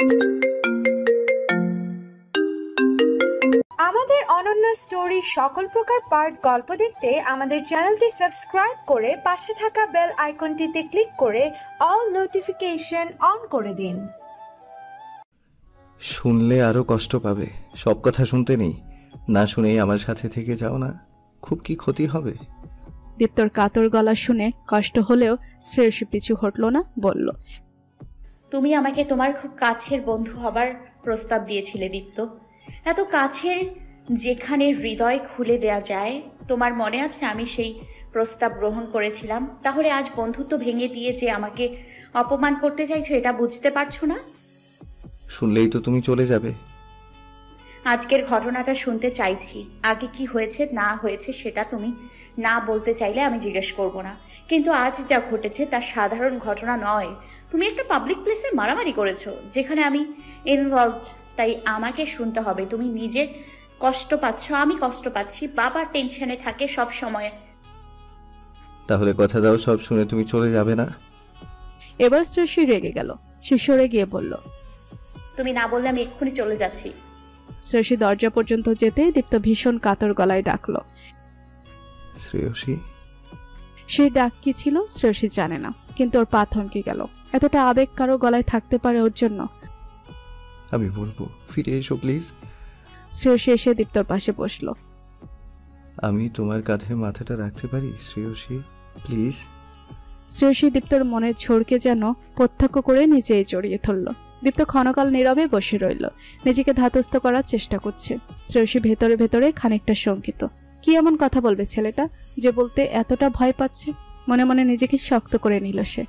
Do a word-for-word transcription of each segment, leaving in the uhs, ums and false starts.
আমাদের অনন্য স্টোরি সকল প্রকার পার্ট গল্প দেখতে আমাদের চ্যানেলটি সাবস্ক্রাইব করে পাশে থাকা বেল আইকনটিতে ক্লিক করে অল নোটিফিকেশন অন করে দিন। শুনলে আরো কষ্ট পাবে, সব কথা শুনতে নেই, না শুনেই আমার সাথে থেকে যাও না, খুব কি ক্ষতি হবে? দীপ্তর কাতর গলা শুনে কষ্ট হলেও শ্রেয়সী পিছু হটল না, বলল, তুমি আমাকে তোমার খুব কাছের বন্ধু হবার প্রস্তাব দিয়েছিলে দীপ্ত, এত কাছের, যেখানে হৃদয় খুলে দেয়া যায়। তোমার মনে আছে আমি সেই প্রস্তাব গ্রহণ করেছিলাম? তাহলে আজ বন্ধুত্ব ভেঙে দিয়ে যে আমাকে অপমান করতে চাইছো, এটা বুঝতে পারছো না? শুনলেই তো তুমি চলে যাবে। আজকের ঘটনাটা শুনতে চাইছি, আগে কি হয়েছে না হয়েছে সেটা তুমি না বলতে চাইলে আমি জিজ্ঞেস করব না, কিন্তু আজ যা ঘটেছে তা সাধারণ ঘটনা নয়। তুমি একটা পাবলিক প্লেসে মারামারি করেছো যেখানে আমি ইনভলভ, তাই আমাকে শুনতে হবে। তুমি নিজে কষ্ট পাচ্ছ, আমি কষ্ট পাচ্ছি, বাবা টেনশনে থাকে সব সময়। তাহলে কথা দাও সব শুনে তুমি চলে যাবে না। এবার শ্রেয়সী রেগে গেল, সে সরে গিয়ে বলল, তুমি না বললে আমি এক্ষুনি চলে যাচ্ছি। শ্রেয়সী দরজা পর্যন্ত যেতে দীপ্ত ভীষণ কাতর গলায় ডাকল। শ্রেয়সী। সেই ডাক কি ছিল শ্রেয়সী জানে না, কিন্তু ওর পা থমকে গেল। এতটা আবেগ কারো গলায় থাকতে পারে ওর জন্য? আমি বলবো ফিরে এসো প্লিজ। শ্রেয়সী এসে দীপ্তর পাশে বসল। আমি তোমার কাঁধে মাথাটা রাখতে পারি শ্রেয়সী, প্লিজ? শ্রেয়সী দীপ্তর মনের ঝড়কে যেন প্রত্যক্ষ করে নিজেই জড়িয়ে ধরল। দীপ্ত ক্ষণকাল নীরবে বসে রইল, নিজেকে ধাতস্থ করার চেষ্টা করছে। শ্রেয়সী ভেতরে ভেতরে খানিকটা শঙ্কিত। কি এমন কথা বলবে ছেলেটা যে বলতে এতটা ভয় পাচ্ছে? মনে মনে নিজেকে শক্ত করে নিল সে।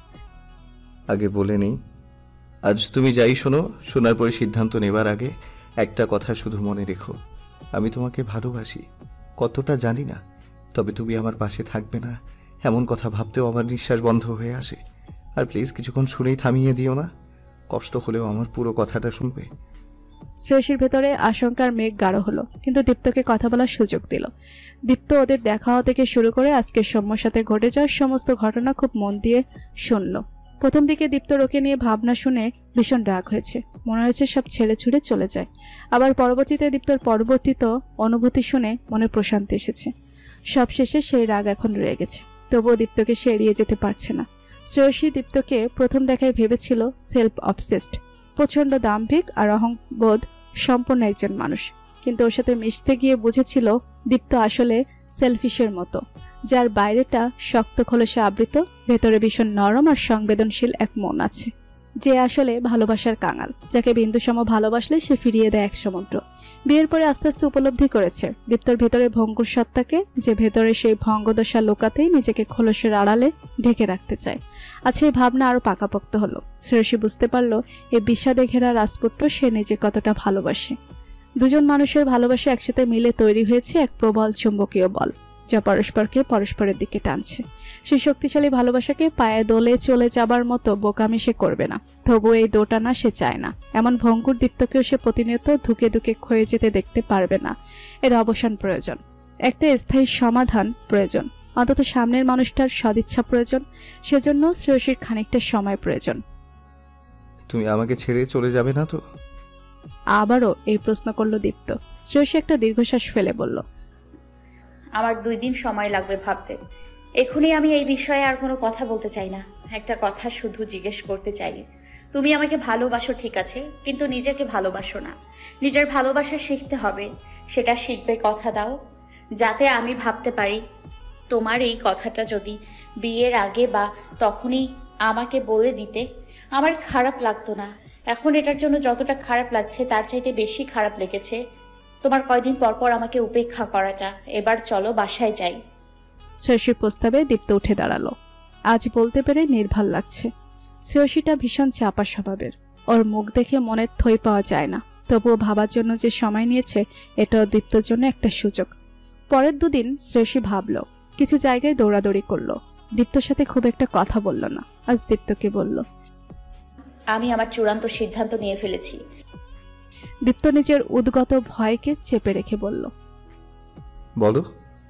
আগে বলে নেই, আজ তুমি যাই শোনো, শোনার পরে সিদ্ধান্ত নেবার আগে একটা কথা শুধু মনে রেখো, আমি তোমাকে ভালোবাসি। কতটা জানি না, তবে তুমি আমার পাশে থাকবে না এমন কথা ভাবতেও আমার নিঃশ্বাস বন্ধ হয়ে আসে। আর প্লিজ কিছুক্ষণ শুনেই থামিয়ে দিও না, কষ্ট হলেও আমার পুরো কথাটা শুনবে। শ্রেয়সীর ভেতরে আশঙ্কার মেঘ গাঢ় হলো, কিন্তু দীপ্তকে কথা বলার সুযোগ দিল। দীপ্ত ওদের দেখা হওয়া থেকে শুরু করে আজকের সৌম্যর সাথে ঘটে যাওয়ার সমস্ত ঘটনা খুব মন দিয়ে শুনল। প্রথম দিকে দীপ্তর ওকে নিয়ে ভাবনা শুনে ভীষণ রাগ হয়েছে, মনে হয়েছে সব ছেড়ে ছুড়ে চলে যায়। আবার পরবর্তীতে দীপ্তর পরবর্তীত অনুভূতি শুনে মনে প্রশান্তি এসেছে। সব শেষে সেই রাগ এখন রয়ে গেছে, তবুও দীপ্তকে সে এড়িয়ে যেতে পারছে না। শ্রেয়সী দীপ্তকে প্রথম দেখায় ভেবেছিল সেলফ অবসেসড, প্রচণ্ড দাম্ভিক আর অহংবোধ সম্পন্ন একজন মানুষ, কিন্তু ওর সাথে মিশতে গিয়ে বুঝেছিল দীপ্ত আসলে সেলফিশের মতো, যার বাইরেটা শক্ত খোলসে আবৃত, ভেতরে ভীষণ নরম আর সংবেদনশীল এক মন আছে, যে আসলে ভালোবাসার কাঙাল, যাকে বিন্দুসম ভালোবাসলে সে ফিরিয়ে দেয় এক সমুদ্র। বিয়ের পরে আস্তে আস্তে উপলব্ধি করেছে দীপ্তর ভেতরে ভঙ্গুর সত্তাকে, যে ভেতরে সেই ভঙ্গদশা লোকাতেই নিজেকে খোলসের আড়ালে ঢেকে রাখতে চায়। আজ সেই ভাবনা আরো পাকাপোক্ত হলো। শ্রেয়সী বুঝতে পারল এই বিষাদে ঘেরা রাজপুত্র সে নিজে কতটা ভালোবাসে। দুজন মানুষের ভালোবাসা একসাথে মিলে তৈরি হয়েছে এক প্রবল চুম্বকীয় বল, যা পরস্পরকে পরস্পরের দিকে টানছে। সেই শক্তিশালী ভালোবাসাকে পায়ে দোলে চলে যাবার মতো বোকামি সে করবে না, তবু এই দোটানা সে চায় না। এমন ভঙ্গুর দীপ্তকেও সে প্রতিনিয়ত ধুকে ধুকে ক্ষয়ে যেতে দেখতে পারবে না। এর অবসান প্রয়োজন, একটা স্থায়ী সমাধান প্রয়োজন, অন্তত সামনের মানুষটার সদিচ্ছা প্রয়োজন। সেজন্য শ্রেয়সীর খানিকটা সময় প্রয়োজন। তুমি আমাকে ছেড়ে চলে যাবে না তো? আবারও এই প্রশ্ন করল দীপ্ত। শ্রেয়সী একটা দীর্ঘশ্বাস ফেলে বলল, আমার দুই দিন সময় লাগবে ভাবতে। এখনই আমি এই বিষয়ে আর কোনো কথা বলতে চাই না। একটা কথা শুধু জিজ্ঞেস করতে চাই, তুমি আমাকে ভালোবাসো ঠিক আছে, কিন্তু নিজেকে ভালোবাসো না। নিজের ভালোবাসা শিখতে হবে, সেটা শিখবে, কথা দাও, যাতে আমি ভাবতে পারি তোমার এই কথাটা যদি বিয়ের আগে বা তখনই আমাকে বলে দিতে আমার খারাপ লাগতো না। এখন এটার জন্য যতটা খারাপ লাগছে তার চাইতে বেশি খারাপ লেগেছে তোমার কয়দিন পর পর আমাকে উপেক্ষা করাটা। এবার চলো বাসায় যাই। শ্রেয়সীর প্রস্তাবে দীপ্ত উঠে দাঁড়ালো। আজ বলতে পেরে নির্ভাল লাগছে। শ্রেয়সীটা ভীষণ চাপা স্বভাবের, ওর মুখ দেখে মনের থই পাওয়া যায় না, তবুও ভাবার জন্য যে সময় নিয়েছে এটাও দীপ্তর জন্য একটা সুযোগ। পরের দুদিন শ্রেয়সী ভাবল, কিছু জায়গায় দৌড়াদৌড়ি করলো, দীপ্তর সাথে খুব একটা কথা বলল না। আজ দীপ্তকে বলল, আমি আমার চূড়ান্ত সিদ্ধান্ত নিয়ে ফেলেছি। দীপ্ত নিজের উদ্গত ভয়কে চেপে রেখে বলল, বলো।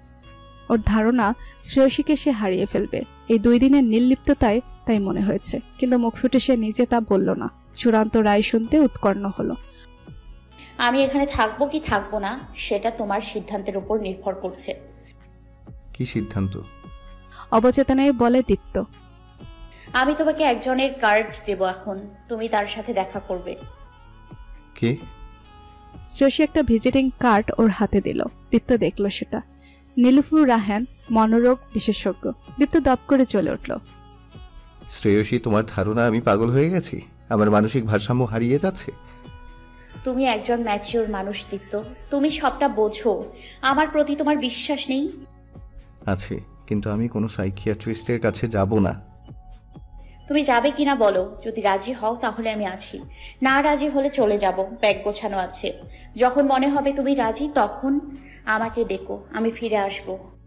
ওর ধারণা শ্রেয়সীকে সে হারিয়ে ফেলবে এই দুই দিনের নির্লিপ্ততায়, তাই মনে হয়েছে, কিন্তু মুখ ফুটে সে নিজে তা বলল না। চূড়ান্ত রায় শুনতে উৎকণ্ঠ হলো। আমি এখানে থাকবো কি থাকবো না সেটা তোমার সিদ্ধান্তের উপর নির্ভর করছে। কি সিদ্ধান্ত? অবচেতনায় বলে দীপ্ত। আমি তোমাকে একজনের কার্ড দেব, এখন তুমি তার সাথে দেখা করবে। কে? শ্রেয়সী একটা ভিজিটিং কার্ড ওর হাতে দিল। দীপ্ত দেখলো সেটা। নীলুফুর রাহান, মনোরোগ বিশেষজ্ঞ। দীপ্ত দপ করে চলে উঠল। শ্রেয়সী, তোমার ধারণা আমি পাগল হয়ে গেছি? আমার মানসিক ভারসাম্য হারিয়ে যাচ্ছে? তুমি একজন ম্যাচিওর মানুষ দীপ্ত, তুমি সবটা বোঝো। আমার প্রতি তোমার বিশ্বাস নেই? আছে, কিন্তু আমি কোনো সাইকিয়াট্রিস্টের কাছে যাব না। তুমি যাবে কিনা বলো, যদি রাজি হও তাহলে আমি আছি, না রাজি হলে চলে যাব, ব্যাগ গোছানো আছে। যখন মনে হবে তুমি রাজি তখন আমাকে ডেকো, আমি ফিরে আসব।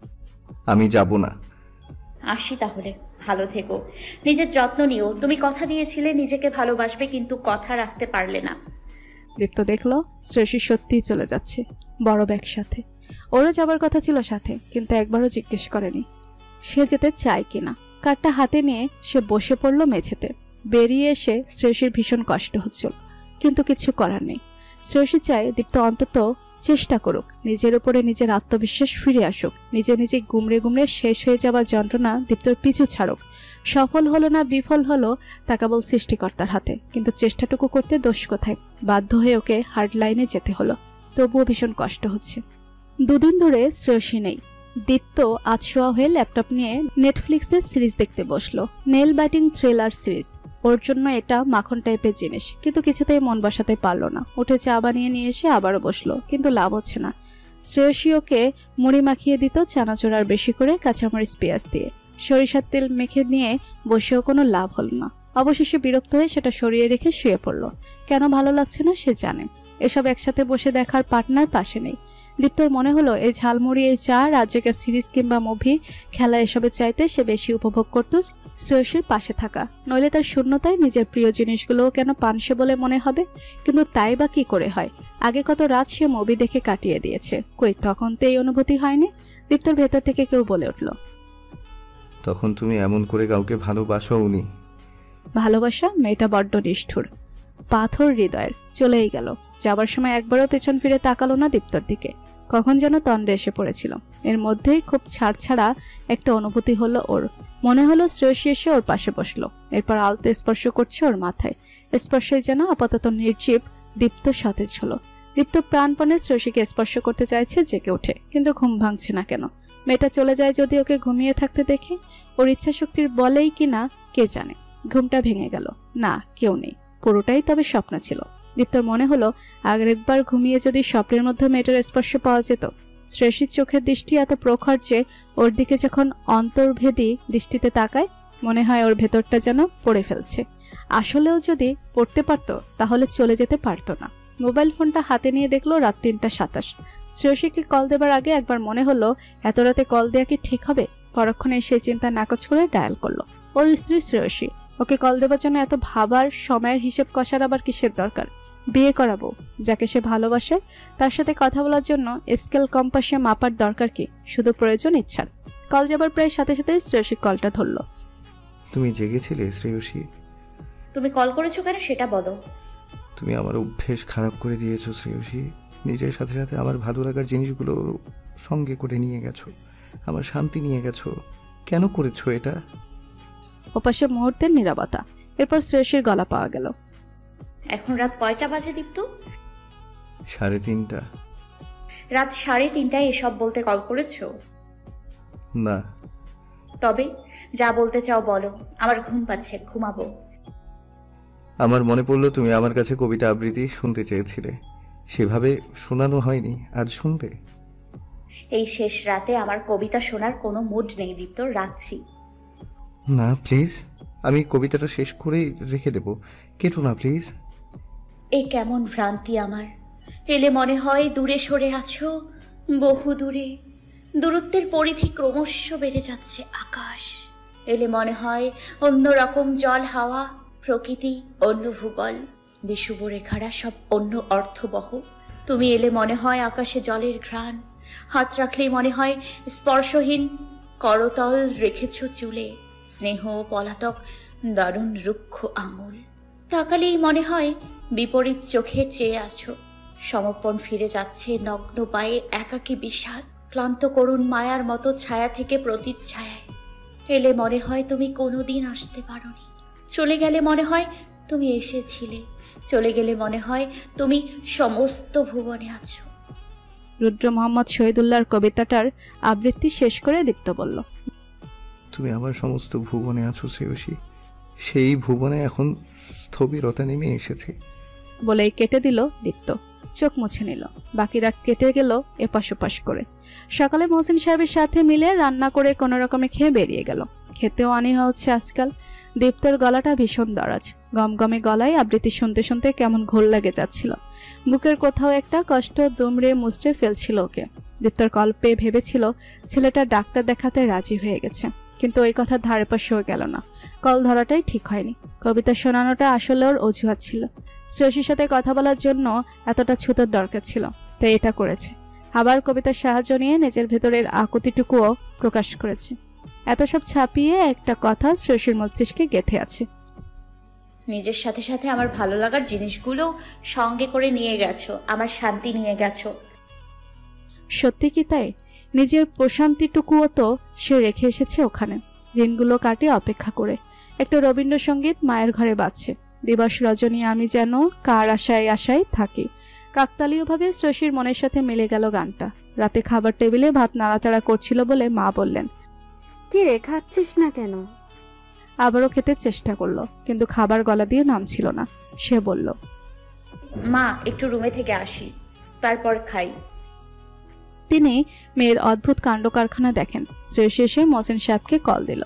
আমি যাব না। আসি তাহলে, ভালো থেকো, নিজের যত্ন নিও। তুমি কথা দিয়েছিলে নিজেকে ভালোবাসবে, কিন্তু কথা রাখতে পারলে না। দীপ্ত দেখলো শ্রেয়সী সত্যিই চলে যাচ্ছে, বড় ব্যাগ সাথে। ওরও যাবার কথা ছিল সাথে, কিন্তু একবারও জিজ্ঞেস করেনি সে যেতে চায় কিনা। কার্ডটা হাতে নিয়ে সে বসে পড়ল মেঝেতে। বেরিয়ে এসে শ্রেয়সীর ভীষণ কষ্ট হচ্ছিল, কিন্তু কিছু করার নেই। শ্রেয়সী চায় দীপ্ত অন্তত চেষ্টা করুক, নিজের উপরে নিজের আত্মবিশ্বাস ফিরে আসুক, নিজে নিজে গুমড়ে গুমড়ে শেষ হয়ে যাওয়ার যন্ত্রণা দীপ্তর পিছু ছাড়ুক। সফল হলো না বিফল হলো তা কেবল সৃষ্টিকর্তার হাতে, কিন্তু চেষ্টাটুকু করতে দোষ কোথায়? বাধ্য হয়ে ওকে হার্ড লাইনে যেতে হলো। তবুও ভীষণ কষ্ট হচ্ছে। দুদিন ধরে শ্রেয়সী নেই। দীপ্ত আজ শোয়া হয়ে ল্যাপটপ নিয়ে নেটফ্লিক্সের সিরিজ দেখতে বসলো। Nail biting thriller series. ওর জন্য এটা মাখন টাইপের জিনিস, কিন্তু কিছুতেই মন বসাতে পারলো না। উঠে চা বানিয়ে নিয়ে এসে আবারও বসলো, কিন্তু লাভ হচ্ছে না। শ্রেয়সী ওকে মুড়ি মাখিয়ে দিত চানাচুর আর বেশি করে কাঁচামরিচ পেঁয়াজ দিয়ে। সরিষার তেল মেখে নিয়ে বসেও কোনো লাভ হলো না। অবশেষে বিরক্ত হয়ে সেটা সরিয়ে রেখে শুয়ে পড়লো। কেন ভালো লাগছে না সে জানে। এসব একসাথে বসে দেখার পার্টনার পাশে নেই। দীপ্তর মনে হলো এই ঝালমুড়ি, এই চা, রাজ্যকার সিরিজ কিংবা মুভি, খেলা এসবের চাইতে সে বেশি উপভোগ করত শ্রেয়সীর পাশে থাকা। নইলে তার শূন্যতায় নিজের প্রিয় জিনিসগুলোও কেন পানসে বলে মনে হবে? কিন্তু তাই বা কি করে হয়? আগে কত রাত সে মুভি দেখে কাটিয়ে দিয়েছে, কই তখন তো এই অনুভূতি হয়নি। দীপ্তর ভেতর থেকে কেউ বলে উঠল, তখন তুমি এমন করে কাউকে ভালোবাসো উনি? ভালোবাসা? মেয়েটা বড্ড নিষ্ঠুর, পাথর হৃদয়ের। চলেই গেল। যাবার সময় একবারও পেছন ফিরে তাকালো না দীপ্তর দিকে। কখন যেন তন্দ্রে এসে পড়েছিল। এর মধ্যেই খুব ছাড় ছাড়া একটা অনুভূতি হলো ওর। মনে হলো শ্রেয়সী এসে ওর পাশে বসলো, এরপর আলতো স্পর্শ করছে ওর মাথায়। স্পর্শই যেন আপাতত নির্জীব, দীপ্ত সতেজ হলো। দীপ্ত প্রাণপণে শ্রেয়সীকে স্পর্শ করতে চাইছে জেগে ওঠে, কিন্তু ঘুম ভাঙছে না কেন। মেয়েটা চলে যায় যদি ওকে ঘুমিয়ে থাকতে দেখে। ওর ইচ্ছা শক্তির বলেই কিনা কে জানে। ঘুমটা ভেঙে গেল। না, কেউ নেই, পুরোটাই তবে স্বপ্ন ছিল। দীপ্তর মনে হলো আগের একবার ঘুমিয়ে যদি স্বপ্নের মধ্যে মেয়েটার স্পর্শ পাওয়া যেত। শ্রেয়সীর চোখের দৃষ্টি এত প্রখর যে ওর দিকে যখন অন্তর্ভেদী দৃষ্টিতে তাকায় মনে হয় ওর ভেতরটা যেন পড়ে ফেলছে। আসলেও যদি পড়তে পারত তাহলে চলে যেতে পারতো না। মোবাইল ফোনটা হাতে নিয়ে দেখলো রাত তিনটা সাতাশ। শ্রেয়সীকে কল দেবার আগে একবার মনে হলো এত রাতে কল দেওয়া কি ঠিক হবে। পরক্ষণে সেই চিন্তা নাকচ করে ডায়াল করলো। ওর স্ত্রী শ্রেয়সী। ওকে কল দেবার জন্য এত ভাবার সময়ের হিসেব কষার আবার কিসের দরকার? বিয়ে করাবো যাকে সে ভালোবাসে, তার সাথে কথা বলার জন্য স্কেল কম্পাসে মাপার দরকার কি? শুধু প্রয়োজন ইচ্ছার। কল যাবার প্রায় সাথে সাথে শ্রেয়সী কলটা ধরলো। তুমি জেগেছিলে শ্রেয়সী? তুমি কল করেছো কেন সেটা বলো। তুমি আমার অভ্যেস খারাপ করে দিয়েছো শ্রেয়সী। নিজের সাথে সাথে আমার ভালো লাগার জিনিসগুলো সঙ্গে করে নিয়ে গেছো, আমার শান্তি নিয়ে গেছো। কেন করেছো এটা? ওপাশে মুহূর্তের নীরবতা। এরপর শ্রেয়সীর গলা পাওয়া গেল। এখন রাত কয়টা বাজে দীপ্ত? সাড়ে তিনটা। রাত সাড়ে তিনটায় এসব বলতে কল করেছো? না। তবে যা বলতে চাও বলো, আমার ঘুম পাচ্ছে, ঘুমাবো। আমার মনে পড়লো তুমি আমার কাছে কবিতা আবৃত্তি শুনতে চেয়েছিলে, সেভাবে শোনানো হয়নি, আজ শুনবে? এই শেষ রাতে আমার কবিতা শোনার কোনো মুড নেই দীপ্ত, রাখছি। না প্লিজ, আমি কবিতাটা শেষ করেই রেখে দেব, কেটো না প্লিজ। এ কেমন ভ্রান্তি আমার। এলে মনে হয় দূরে সরে আছো, বহু দূরে। দূরত্বের পরিধি ক্রমশ বেড়ে যাচ্ছে আকাশ। এলে মনে হয় অন্য রকম জল, হাওয়া, প্রকৃতি, অন্য ভূগোল, বিষুব রেখারা সব অন্য অর্থবহ। তুমি এলে মনে হয় আকাশে জলের ঘ্রাণ। হাত রাখলেই মনে হয় স্পর্শহীন করতল রেখেছ চুলে, স্নেহ পলাতক দারুণ রুক্ষ আঙুল। তাকালেই মনে হয় বিপরীত চোখে চেয়ে আছো। সমর্পণ ফিরে যাচ্ছে নগ্ন পায়ে, একাকী বিষাদ, ক্লান্ত করুণ মায়ার মতো ছায়া থেকে প্রতিচ্ছায়ায়। এলে মনে হয় তুমি কোনোদিন আসতে পারোনি, চলে গেলে মনে হয় তুমি এসেছিলে, চলে গেলে মনে হয় তুমি সমস্ত ভুবনে আছো। রুদ্র মোহাম্মদ শহীদুল্লাহর কবিতাটার আবৃত্তি শেষ করে দীপ্ত বলল, তুমি আমার সমস্ত ভুবনে আছো শ্রেয়সী, সেই ভুবনে এখন স্থবিরতা নেমে এসেছে। বলেই কেটে দিল দীপ্ত, চোখ মুছে নিল। বাকি রাত কেটে গেল এপাশ ওপাশ করে। সকালে মহসিন সাহেবের সাথে মিলে রান্না করে কোনো রকমে খেয়ে বেরিয়ে গেল। খেতেও অনীহা হচ্ছে আজকাল। দীপ্তর গলাটা ভীষণ দরাজ, গমগমে গলায় আবৃত্তি শুনতে শুনতে কেমন ঘোর লেগে যাচ্ছিল। বুকের কোথাও একটা কষ্ট দুমড়ে মুচড়ে ফেলছিল ওকে। দীপ্তর কল পেয়ে ভেবেছিল ছেলেটা ডাক্তার দেখাতে রাজি হয়ে গেছে, কিন্তু ওই কথা ধারে পাশেও গেল না। কল ধরাটাই ঠিক হয়নি। কবিতা শোনানোটা আসলে ওর অজুহাত ছিল। শ্রেয়সীর সাথে কথা বলার জন্য এতটা ছুতোর দরকার ছিল, তাই এটা করেছে। আবার কবিতার সাহায্য নিয়ে নিজের ভেতরের আকুতিটুকুও প্রকাশ করেছে। এত সব ছাপিয়ে একটা কথা শ্রেয়সীর মস্তিষ্কে গেঁথে আছে। নিজের সাথে সাথে আমার ভালো লাগার জিনিসগুলো সঙ্গে করে নিয়ে গেছো, আমার শান্তি নিয়ে গেছো। সত্যি কি তাই? নিজের প্রশান্তিটুকুও তো সে রেখে এসেছে ওখানে, দিনগুলো কাটে অপেক্ষা করে। একটা রবীন্দ্রসঙ্গীত মায়ের ঘরে বাজছে। দিবস রজনী আমি যেন কার আশায় আশায় থাকি। কাকতালীয়ভাবে শ্রেয়সীর মনের সাথে মিলে গেল গানটা। রাতে খাবার টেবিলে ভাত নাড়াচাড়া করছিল বলে মা বললেন, কি রে, খাচ্ছিস না কেন? আবারও খেতে চেষ্টা করলো, কিন্তু খাবার গলা দিয়ে নামছিল না। সে বলল, মা একটু রুমে থেকে আসি, তারপর খাই। তিনি মেয়ের অদ্ভুত কাণ্ড কারখানা দেখেন। শ্রেয়সী এসে মহসিন সাহেবকে কল দিল।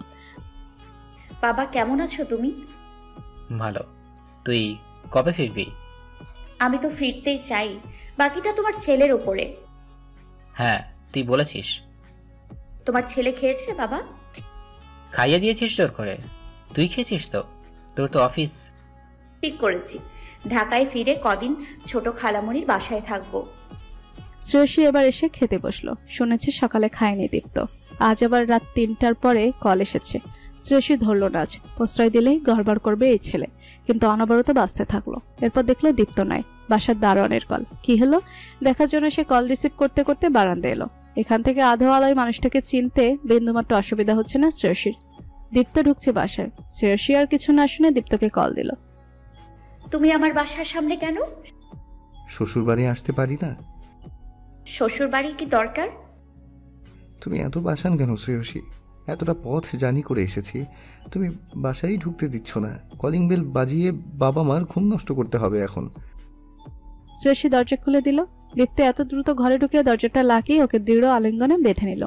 বাবা কেমন আছো তুমি? ভালো। তুই কবে ফিরবি? আমি তো ফিরতেই চাই, বাকিটা তোমার ছেলের উপরে। হ্যাঁ, তুই বলেছিস। তোমার ছেলে খেয়েছে বাবা? খাইয়ে দিয়েছিস জোর করে? তুই খেয়েছিস তো? তোর তো অফিস। ঠিক করেছি, ঢাকায় ফিরে কদিন ছোট খালামণির বাসায় থাকবো। শ্রেয়সী এবার এসে খেতে বসলো। শুনেছে সকালে খায়নি দীপ্ত। আজ আবার রাত তিনটার পরে কল এসেছে। শ্রেয়সী ধরল না আজ, প্রশ্রয় দিলেই গড়বড় করবে এই ছেলে, কিন্তু অনবরত বাঁচতে থাকলো। এরপর দেখলো দীপ্ত নাই, বাসার দারোয়ানের কল। কি হলো দেখার জন্য সে কল রিসিভ করতে করতে বারান্দা এলো। এখান থেকে আধো আলোয় মানুষটাকে চিনতে বিন্দুমাত্র অসুবিধা হচ্ছে না শ্রেয়সীর। দীপ্ত ঢুকছে বাসায়। শ্রেয়সী আর কিছু না শুনে দীপ্তকে কল দিল। তুমি আমার বাসার সামনে কেন? শ্বশুর বাড়ি আসতে পারি না? শ্বশুর বাড়ি কি দরকার? তুমি এত বাসান কেন শ্রেয়সী? এতটা পথ জার্নি করে এসেছি, তুমি বাসায় ঢুকতে দিচ্ছ না। কলিং বেল বাজিয়ে বাবা মার ঘুম নষ্ট করতে হবে এখন। শ্রেয়সী দরজা খুলে দিল। দীপ্ত এত দ্রুত ঘরে ঢুকে দরজাটা লাগিয়ে ওকে দৃঢ় আলিঙ্গনে বেঁধে নিল।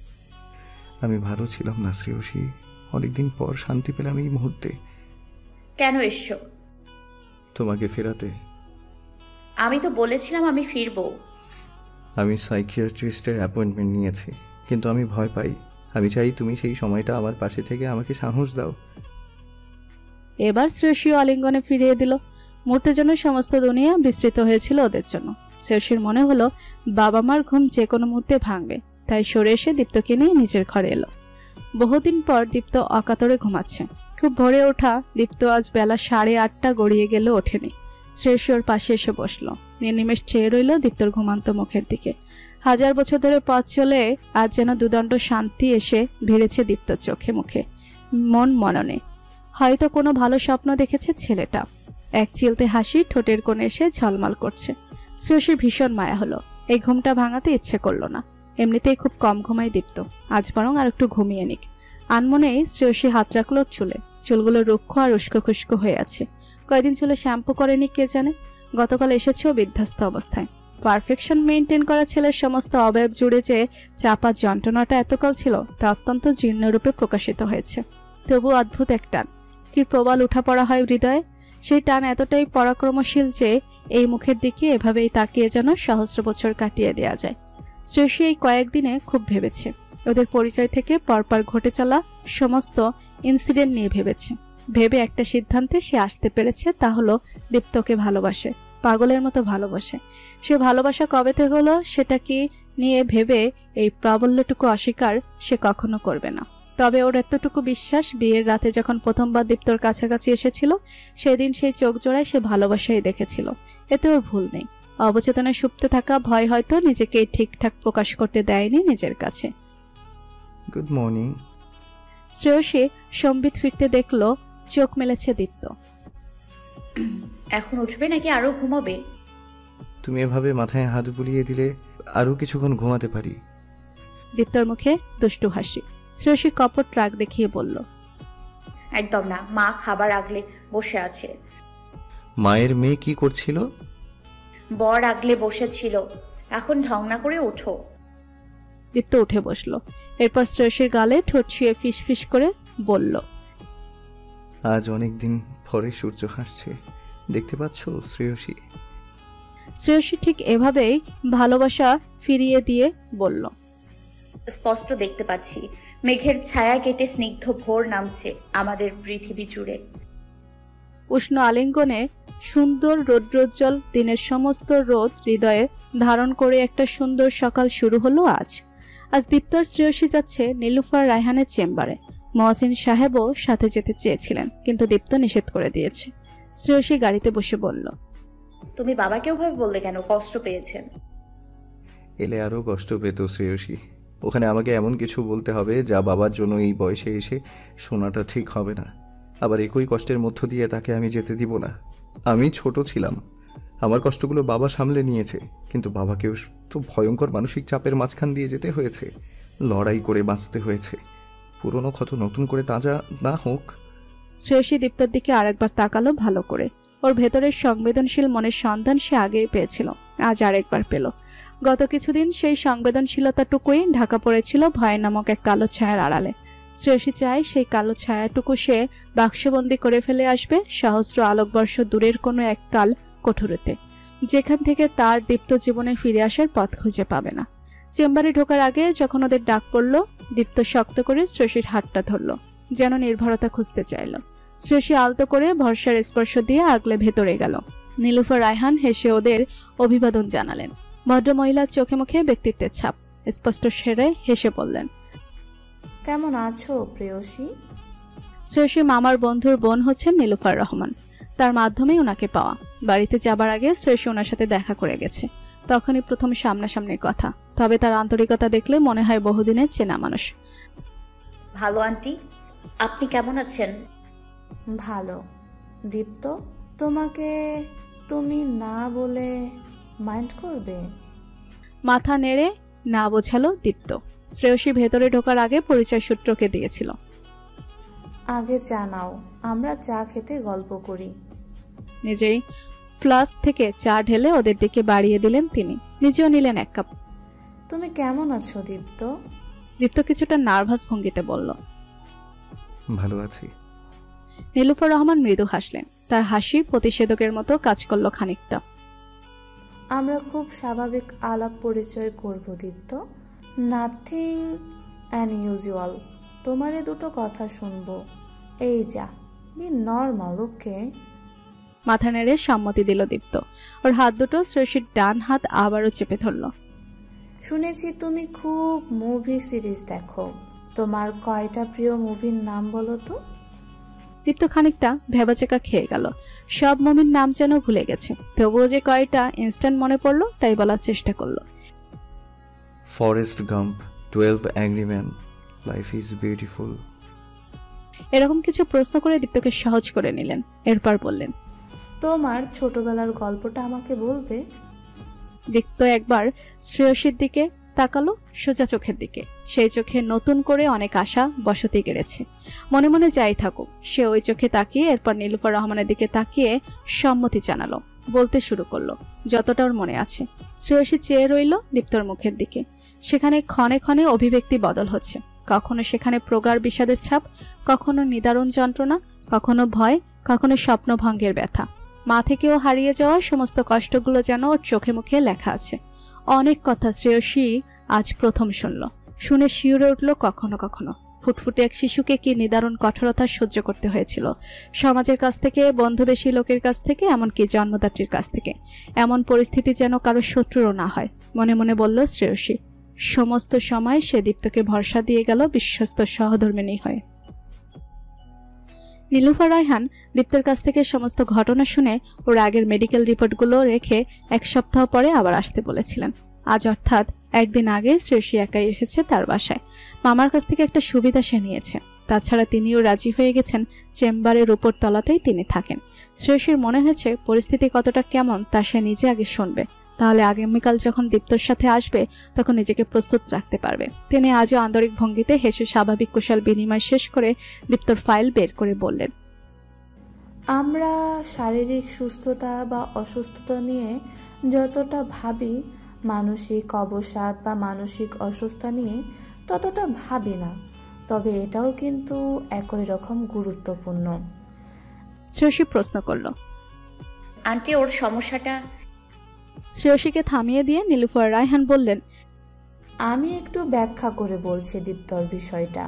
আমি ভালো ছিলাম না শ্রেয়সী, অনেকদিন পর শান্তি পেলাম এই মুহূর্তে। কেন এসছো? তোমাকে ফেরাতে। আমি তো বলেছিলাম আমি ফিরবো। আমি সাইকিয়াট্রিস্টের অ্যাপয়েন্টমেন্ট নিয়েছি, কিন্তু আমি ভয় পাই। আমি চাই তুমি সেই সময়টা আমার পাশে থেকে আমাকে সাহস দাও। এবার শ্রেয়সী আলিঙ্গনে ফিরিয়ে দিল। মুহূর্তের জন্য সমস্ত দুনিয়া বিস্তৃত হয়েছিল ওদের জন্য। শ্রেয়সীর মনে হলো বাবা মার ঘুম যে কোনো মুহূর্তে ভাঙবে, তাই সরে এসে দীপ্তকে নিয়ে নিজের ঘরে এলো। বহুদিন পর দীপ্ত অকাতরে ঘুমাচ্ছে। খুব ভোরে ওঠা দীপ্ত আজ বেলা সাড়ে আটটা গড়িয়ে গেল ওঠেনি। শ্রেয়সী ওর পাশে এসে বসলো। নির্নিমেষ চেয়ে রইল দীপ্তর ঘুমান্ত মুখের দিকে। হাজার বছর ধরে পথ চলে আজ যেন দুদণ্ড শান্তি এসে ভিড়েছে দীপ্তর চোখে মুখে, মন মননে। হয়তো কোনো ভালো স্বপ্ন দেখেছে ছেলেটা। এক চিলতে হাসি ঠোঁটের কোণে এসে ঝলমল করছে। শ্রেয়সীর ভীষণ মায়া হলো। এই ঘুমটা ভাঙাতে ইচ্ছে করলো না। এমনিতেই খুব কম ঘুমায় দীপ্ত, আজ বরং আর একটু ঘুমিয়ে নিক। আনমনেই শ্রেয়সী হাত রাখল চুলে। চুলগুলো রুক্ষ আর উস্কো খুস্কো হয়ে আছে। কয়দিন চুলে শ্যাম্পু করেনি কে জানে। গতকাল এসেছেও বিধ্বস্ত অবস্থায়। পারফেকশন মেনটেন করা ছেলের সমস্ত অবয়ব জুড়ে যে চাপা যন্ত্রণাটা এতকাল ছিল তা অত্যন্ত জীর্ণরূপে প্রকাশিত হয়েছে। তবু অদ্ভুত এক টান, কি প্রবল উঠা পড়া হয় হৃদয়ে। সেই টান এতটাই পরাক্রমশীল যে এই মুখের দিকে এভাবেই তাকিয়ে যেন সহস্র বছর কাটিয়ে দেওয়া যায়। শ্রেয়সী এই কয়েকদিনে খুব ভেবেছে। ওদের পরিচয় থেকে পরপর ঘটে চলা সমস্ত ইনসিডেন্ট নিয়ে ভেবেছে। ভেবে একটা সিদ্ধান্তে সে আসতে পেরেছে, তা হলো দীপ্তকে ভালোবাসে, পাগলের মতো ভালোবাসে। সে ভালোবাসা কবে থেকে হলো সেটা কি নিয়ে ভেবে এই প্রাবল্যটুকু অস্বীকার সে কখনো করবে না। তবে ওর এতটুকু বিশ্বাস, বিয়ের রাতে যখন প্রথমবার দীপ্তর কাছাকাছি এসেছিল সেদিন সেই চোখ জোড়ায় সে ভালোবাসাই দেখেছিল। এতে ওর ভুল নেই। অবচেতনে সুপ্তে থাকা ভয় হয়তো নিজেকে ঠিকঠাক প্রকাশ করতে দেয়নি নিজের কাছে। Good morning. শ্রেয়সী সম্বিত ফিরতে দেখলো চোখ মেলেছে দীপ্ত। এখন উঠবে নাকি আরো ঘুমাবে? তুমি এভাবে মাথায় হাত বুলিয়ে দিলে আরো কিছুক্ষণ ঘুমাতে পারি। দীপ্তর মুখে দুষ্টু হাসি। শ্রেয়সী কপট রাগ দেখিয়ে বলল, একদম না, মা খাবার আগলে বসে আছে। মায়ের মেয়ে কি করছিল? বর আগলে বসেছিল, এখন ঢং না করে ওঠো। দীপ্ত উঠে বসলো। এরপর শ্রেয়সীর গালে ঠোঁট ছুঁয়ে ফিস ফিস করে বলল, আজ অনেকদিন পরে সূর্য হাসছে, দেখতে পাচ্ছ শ্রেয়সী? শ্রেয়সী ঠিক এভাবেই ভালোবাসা ফিরিয়ে দিয়ে বলল, স্পষ্ট দেখতে পাচ্ছি মেঘের ছায়া কেটে স্নিগ্ধ ভোর নামছে আমাদের পৃথিবী জুড়ে। উষ্ণ আলিঙ্গনে সুন্দর রৌদ্রোজ্জ্বল দিনের সমস্ত রোদ হৃদয়ে ধারণ করে একটা সুন্দর সকাল শুরু হলো আজ। আজ দীপ্তর শ্রেয়সী যাচ্ছে নীলুফার রায়হানের চেম্বারে। মহসিন সাহেবও সাথে যেতে চেয়েছিলেন, কিন্তু দীপ্ত নিষেধ করে দিয়েছে। শ্রেয়সী গাড়িতে বসে বলল, তুমি বাবাকে ওভাবে বললে কেন? কষ্ট পেয়েছেন? এলে আরো কষ্ট পেত শ্রেয়সী। ওখানে আমাকে এমন কিছু বলতে হবে যা বাবার জন্য এই বয়সে এসে শোনাটা ঠিক হবে না। আবার একই কষ্টের মধ্য দিয়ে তাকে আমি যেতে দিব না। আমি ছোট ছিলাম, আমার কষ্টগুলো বাবা সামলে নিয়েছে, কিন্তু বাবাকেও তো ভয়ঙ্কর মানসিক চাপের মাঝখান দিয়ে যেতে হয়েছে, লড়াই করে বাঁচতে হয়েছে। পুরনো ক্ষত নতুন করে তাজা না হোক। শ্রেয়সী দীপ্তর দিকে আরেকবার তাকালো ভালো করে। ওর ভেতরের সংবেদনশীল মনের সন্ধান সে আগেই পেয়েছিল, আজ আরেকবার পেল। গত কিছুদিন সেই সংবেদনশীলতাটুকুই ঢাকা পড়েছিল ভয় নামক এক কালো ছায়ার আড়ালে। শ্রেয়সী চায় সেই কালো ছায়াটুকু সে বাক্সবন্দি করে ফেলে আসবে সহস্র আলোকবর্ষ দূরের কোনো এক কাল কোঠরিতে, যেখান থেকে তার দীপ্ত জীবনে ফিরে আসার পথ খুঁজে পাবে না। চেম্বারে ঢোকার আগে যখন ওদের ডাক পড়ল, দীপ্ত শক্ত করে শ্রেয়সীর হাতটা ধরল, যেন নির্ভরতা খুঁজতে চাইল। শ্রেয়সী আলতো করে ভরসার স্পর্শ দিয়ে আগলে ভেতরে গেল। নীলুফার রায়হান হেসে ওদের অভিবাদন জানালেন। ভদ্রমহিলার চোখে মুখে ব্যক্তিত্বের ছাপ। স্পষ্ট সেরে হেসে বললেন, কেমন আছো প্রেয়সী? শ্রেয়সী মামার বন্ধুর বোন হচ্ছেন নীলুফার রহমান, তার মাধ্যমেই ওনাকে পাওয়া। বাড়িতে যাবার আগে শ্রেয়সী ওনার সাথে দেখা করে গেছে, তখনই প্রথম সামনাসামনি কথা। তবে তার আন্তরিকতা দেখলে মনে হয় বহুদিনের চেনা মানুষ। ভালো আন্টি, আপনি কেমন আছেন? ভালো। দীপ্ত, তোমাকে তুমি না বলে মাইন্ড করবে? মাথা নেড়ে না বোঝালো দীপ্ত। শ্রেয়সী ভেতরে ঢোকার আগে পরিচয় সূত্রকে দিয়েছিল। আগে জানাও, আমরা চা খেতে গল্প করি। নিজেই ফ্লাস্ক থেকে চা ঢেলে ওদের দিকে বাড়িয়ে দিলেন তিনি, নিজেও নিলেন এক কাপ। তুমি কেমন আছো দীপ্ত? দীপ্ত কিছুটা নার্ভাস ভঙ্গিতে বলল, ভালো আছি। নীলুফার রহমান মৃদু হাসলেন। তার হাসি প্রতিষেধকের মতো কাজ করলো খানিকটা। আমরা খুব স্বাভাবিক আলাপ পরিচয় করব দীপ্ত, নাথিং আনইউজুয়াল। তোমারে দুটো কথা শুনবো, এই যা, বি নর্মাল, ওকে? মাথা নেড়ে সম্মতি দিল দীপ্ত। ওর হাত দুটো শ্রেয়সীর ডান হাত আবারও চেপে ধরল। শুনেছি তুমি খুব মুভি সিরিজ দেখো, তোমার কয়টা প্রিয় মুভির নাম বলো তো? দীপ্ত খানিকটা ভেবাচেকা খেয়ে গেল। সব মুভির নাম যেন ভুলে গেছে, তবুও যে কয়টা ইনস্ট্যান্ট মনে পড়লো তাই বলার চেষ্টা করলো। Forrest Gump, twelve angry man, life is beautiful. এরকম কিছু প্রশ্ন করে দীপ্তকে সহজ করে নিলেন। এরপর বললেন, তোমার ছোটবেলার গল্পটা আমাকে বলবে? দীপ্ত একবার শ্রেয়সীর দিকে তাকালো, সোজা চোখের দিকে। সেই চোখে নতুন করে অনেক আশা বসতি গেড়েছে। মনে মনে যাই থাকুক, সে ওই চোখে তাকিয়ে এরপর নীলুফার রহমানের দিকে তাকিয়ে সম্মতি জানালো। বলতে শুরু করলো যতটা ওর মনে আছে। শ্রেয়সী চেয়ে রইল দীপ্তর মুখের দিকে। সেখানে ক্ষণে ক্ষণে অভিব্যক্তি বদল হচ্ছে। কখনো সেখানে প্রগাঢ় বিষাদের ছাপ, কখনো নিদারুণ যন্ত্রণা, কখনো ভয়, কখনো স্বপ্নভঙ্গের ব্যথা। মা থেকেও হারিয়ে যাওয়া সমস্ত কষ্টগুলো যেন ওর চোখে মুখে লেখা আছে। অনেক কথা শ্রেয়সী আজ প্রথম শুনল। শুনে শিউরে উঠল কখনো কখনো। ফুটফুটে এক শিশুকে কি নিদারুণ কঠোরতা সহ্য করতে হয়েছিল, সমাজের কাছ থেকে, বন্ধুবেশী লোকের কাছ থেকে, এমনকি জন্মদাত্রীর কাছ থেকে। এমন পরিস্থিতি যেন কারো শত্রুরও না হয়। মনে মনে বলল শ্রেয়সী, সমস্ত সময় সে দীপ্তকে ভরসা দিয়ে গেল বিশ্বস্ত সহধর্মিণী হয়ে। নীলুফার রায়হান দীপ্তের কাছ থেকে সমস্ত ঘটনা শুনে ওর আগের মেডিকেল রিপোর্টগুলো রেখে এক সপ্তাহ পরে আবার আসতে বলেছিলেন। আজ অর্থাৎ একদিন আগে শ্রেয়সী একাই এসেছে তার বাসায়। মামার কাছ থেকে একটা সুবিধা সে নিয়েছে। তাছাড়া তিনিও রাজি হয়ে গেছেন চেম্বারের উপর তলাতেই তিনি থাকেন। শ্রেয়সীর মনে হয়েছে পরিস্থিতি কতটা কেমন তা সে নিজে আগে শুনবে, তাহলে আগামীকাল যখন দীপ্তর সাথে আসবে তখন নিজেকে প্রস্তুত রাখতে পারবে। তিনি আজও আন্তরিক ভঙ্গিতে হেসে স্বাভাবিক কুশল বিনিময় শেষ করে দীপ্তর ফাইল বের করে বললেন, আমরা শারীরিক সুস্থতা বা অসুস্থতা নিয়ে যতটা ভাবি, মানসিক অবসাদ বা মানসিক অসুস্থতা নিয়ে ততটা ভাবি না, তবে এটাও কিন্তু একই রকম গুরুত্বপূর্ণ। শ্রেয়সী প্রশ্ন করল, আন্টি ওর সমস্যাটা? শ্রেয়সীকে থামিয়ে দিয়ে নীলুফার রায়হান বললেন, আমি একটু ব্যাখ্যা করে বলছি দীপ্তর বিষয়টা।